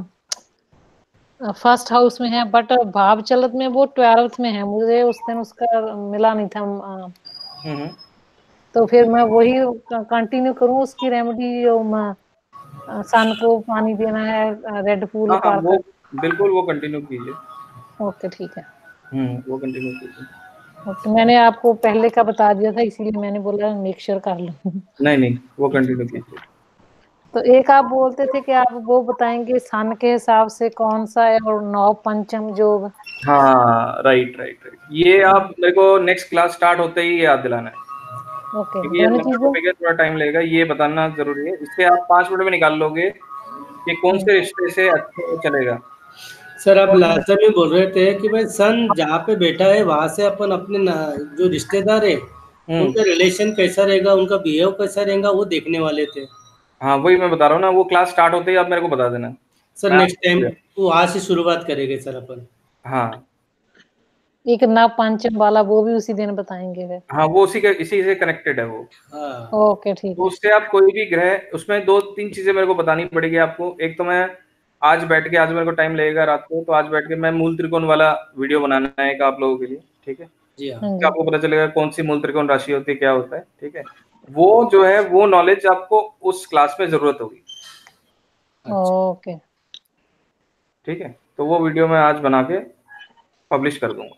फर्स्ट हाउस में है, बट भाव चलत में वो 12th में है। मुझे उस दिन उसका मिला नहीं था। हम्म। तो फिर मैं वही कंटिन्यू करूँ उसकी रेमेडी, जो सन को पानी देना है, रेड फूल हाँ हाँ, उतार वो कर। बिल्कुल वो कंटिन्यू कीजिए। ओके ठीक है। वो कंटिन्यू कीजिए। ओके, मैंने आपको पहले का बता दिया था, इसीलिए मैंने बोला मेक श्योर कर लूं। नहीं नहीं, वो कंटिन्यू कीजिए। तो एक आप बोलते थे कि आप वो बताएंगे सन के हिसाब से कौन सा है, और नौ पंचम योग। हाँ, राइट राइट राइट, ये आप मेरे को नेक्स्ट क्लास स्टार्ट होते ही याद दिलाना है, ओके, क्योंकि ये दोनों लंबा चीजें। टॉपिक है, थोड़ा टाइम लगेगा, ये बताना जरूरी है। इससे आप 5 मिनट में निकाल लोगे कि कौन से रिश्ते से अच्छे चलेगा। सर, आप कौन से। लास्ट टाइम में बोल रहे थे कि भाई सन जहाँ पे बैठा है वहां से अपन अपने जो रिश्तेदार है हम्म। उनका रिलेशन कैसा रहेगा, उनका बिहेव कैसा रहेगा, वो देखने वाले थे। हाँ, वही मैं बता रहा हूँ ना, वो क्लास स्टार्ट होते ही आप मेरे को बता देना। सर मैं नेक्स्ट टाइम आपको। वहां से शुरुआत करेंगे सर अपन। हाँ एक नव पंचम वाला वो भी उसी दिन बताएंगे फिर। हाँ, वो इसी से कनेक्टेड है वो। हाँ। ओके ठीक तो है। उससे आप कोई भी ग्रह, उसमें 2-3 चीजें मेरे को बतानी पड़ेगी आपको। एक तो मैं आज बैठ के, आज मेरे को टाइम लगेगा रात को, तो आज बैठ के मैं मूल त्रिकोण वाला वीडियो बनाना है एक आप लोगों के लिए, ठीक है। जी हाँ। हाँ तो जी। आपको पता चलेगा कौन सी मूल त्रिकोण राशि होती है, क्या होता है, ठीक है। वो जो है वो नॉलेज आपको उस क्लास में जरूरत होगी, अच्छा। ओके। ठीक है। तो वो वीडियो मैं आज बना के पब्लिश कर दूंगा।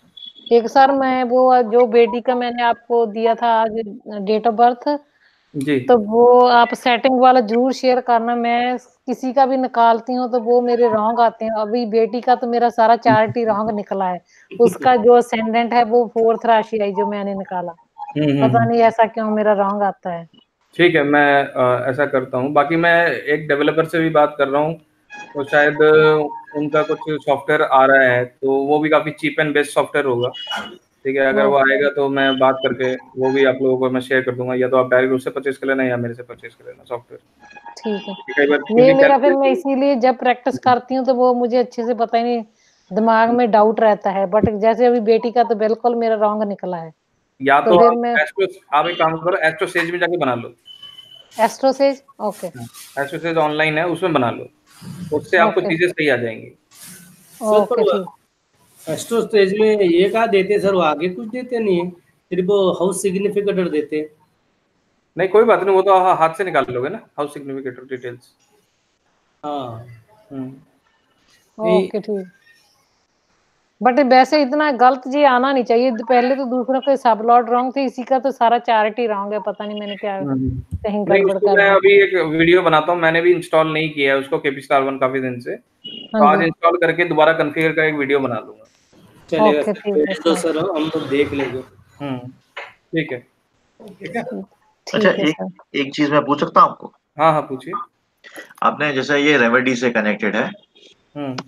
एक सर मैं वो जो बेटी का मैंने आपको दिया था आज डेट ऑफ बर्थ, जी। तो वो आप सेटिंग वाला जरूर शेयर करना। मैं किसी का भी निकालती हूँ तो वो मेरे रॉन्ग आते हैं। अभी बेटी का तो मेरा सारा चार्ट ही रॉन्ग निकला है। उसका जो असेंडेंट है वो 4th राशि आई जो मैंने निकाला। पता नहीं ऐसा क्यों मेरा रॉन्ग आता है। ठीक है, मैं ऐसा करता हूँ। बाकी मैं एक डेवलपर से भी बात कर रहा हूँ, तो शायद उनका कुछ सॉफ्टवेयर आ रहा है, तो वो भी काफ़ी चीप एंड बेस्ट सॉफ्टवेयर होगा। ठीक है, अगर वो ओके, आएगा तो मैं बात करके वो भी आप लोगों को मैं शेयर कर दूंगा, या तो आप डायरेक्ट उससे परचेज कर लेना या मेरे से परचेज कर लेना सॉफ्टवेयर। ठीक है। कई बार ये क्योंकि मेरा फिर मैं कैलकुलेशन, इसीलिए जब प्रैक्टिस करती हूँ तो वो मुझे अच्छे से पता ही नहीं, दिमाग में डाउट रहता है। बट जैसे अभी बेटी का तो बिल्कुल मेरा रॉन्ग निकला है। या तो तो फिर आप मैं एस्ट्रो, आप एक काम करो, एस्ट्रो सेज में जाके बना लो। AstroSage. Okay, AstroSage online है, उसमें बना लो, उससे आपको ओके, चीजें सही आ जाएंगी। सर पर ओके, ठीक। एस्ट्रो स्टेज में ये कहा देते सर, वो आगे कुछ देते नहीं है, सिर्फ वो हाउस सिग्निफिकेटर देते हैं। नहीं कोई बात नहीं, वो तो हाथ से निकाल लोगे ना, हाउस सिग्निफिकेटर डिटेल्स। हाँ हम्म। नहीं, ओके, ठीक। बट वैसे इतना गलत जी आना नहीं चाहिए। पहले तो दूसरों के सब लॉट रॉन्ग थे, इसी का तो सारा चार्ट ही रॉन्ग है। पता नहीं मैंने क्या कहीं नहीं, गड़बड़ उसको कर मैं दी। अभी एक वीडियो बनाता हूँ, मैंने भी इंस्टॉल नहीं किया है उसको, केपी स्टार वन काफी दिन से, हाँ तो आज जी, इंस्टॉल करके दोबारा कॉन्फ़िगर का एक वीडियो बना लूंगा। चलेगा ओके, सर, ठीक है भेज दो सर। सर, हम लोग देख लेंगे। ठीक है। ठीक है। ठीक, अच्छा, ठीक है एक सर। एक चीज मैं पूछ सकता हूँ आपको? हाँ हाँ, पूछिए। आपने जैसे ये रेमेडी से कनेक्टेड है, हम्म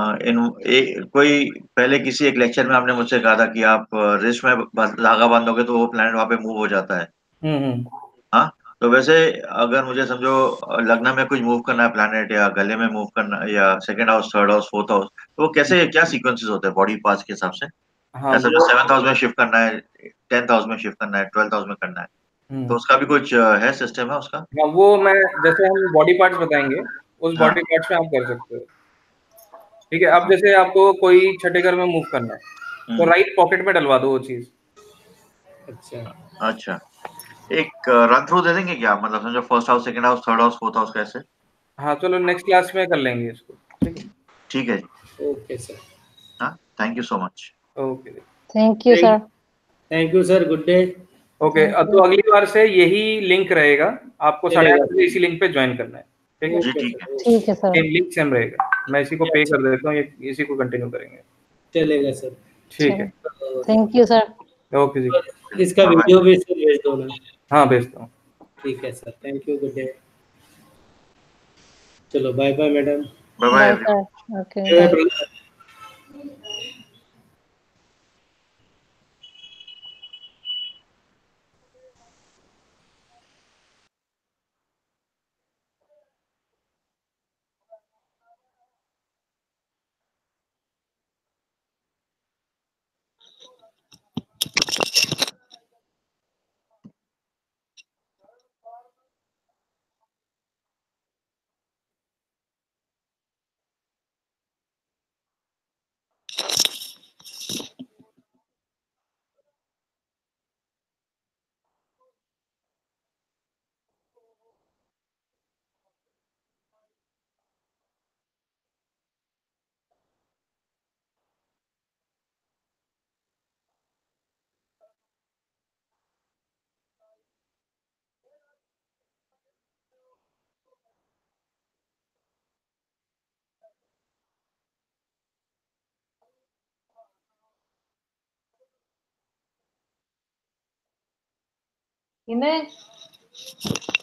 कोई पहले किसी एक लेक्चर में आपने मुझसे कहा था कि आप रिस्ट में धागा बांधोगे तो वो प्लेनेट वहां पे मूव हो जाता है। हम्म। हाँ, तो वैसे अगर मुझे समझो लग्न में कुछ मूव करना है प्लैनेट, या गले में मूव करना है, या second house, third house, fourth house, तो वो कैसे, क्या सीक्वेंसेस होते हैं बॉडी पार्ट्स के हिसाब से? हाँ या समझो वो, सेवंथ हाउस में शिफ्ट करना है, 10th हाउस में शिफ्ट करना है, 12th हाउस में करना है, तो हम्म, उसका भी कुछ है, सिस्टम है उसका? हाँ वो मैं, जैसे हम बॉडी पार्ट्स बताएंगे, उस हाँ। बॉडी पार्ट्स में आप कर सकते हो। ठीक है, अब जैसे आपको कोई छठे घर में मूव करना है, तो हम्म। राइट पॉकेट में डलवा दो वो चीज। अच्छा। अच्छा, एक रन थ्रू दे देंगे क्या, मतलब समझो first house, second house, third house, fourth house कैसे? हाँ चलो, नेक्स्ट क्लास में कर लेंगे इसको। ठीक है। ठीक है जी। Okay sir. हाँ, thank you so much. Okay. Thank you thank sir. Thank you sir, good day. Okay, thank तो यू। अगली बार से यही लिंक रहेगा, आपको चलेगा 8:30 बजे इसी लिंक पे ज्वाइन करना है। ठीक है, जी ओके ठीक है। Sir, okay. ठीक है सर। सेम लिंक सेम रहेगा, मैं इसी को पे अच्छा, कर देता हूँ, ये इसी को कंटिन्यू करेंगे। चलेगा सर। ठीक चलो, है। Thank you sir. ओके जी। इसका बाय बाय। वीडियो भी सर भेज दो ना। हाँ भेजता हूँ। ठीक है sir, thank you, good day. चलो, bye bye madam. Bye bye bye everyone. Sir. Okay, bye. इन्हें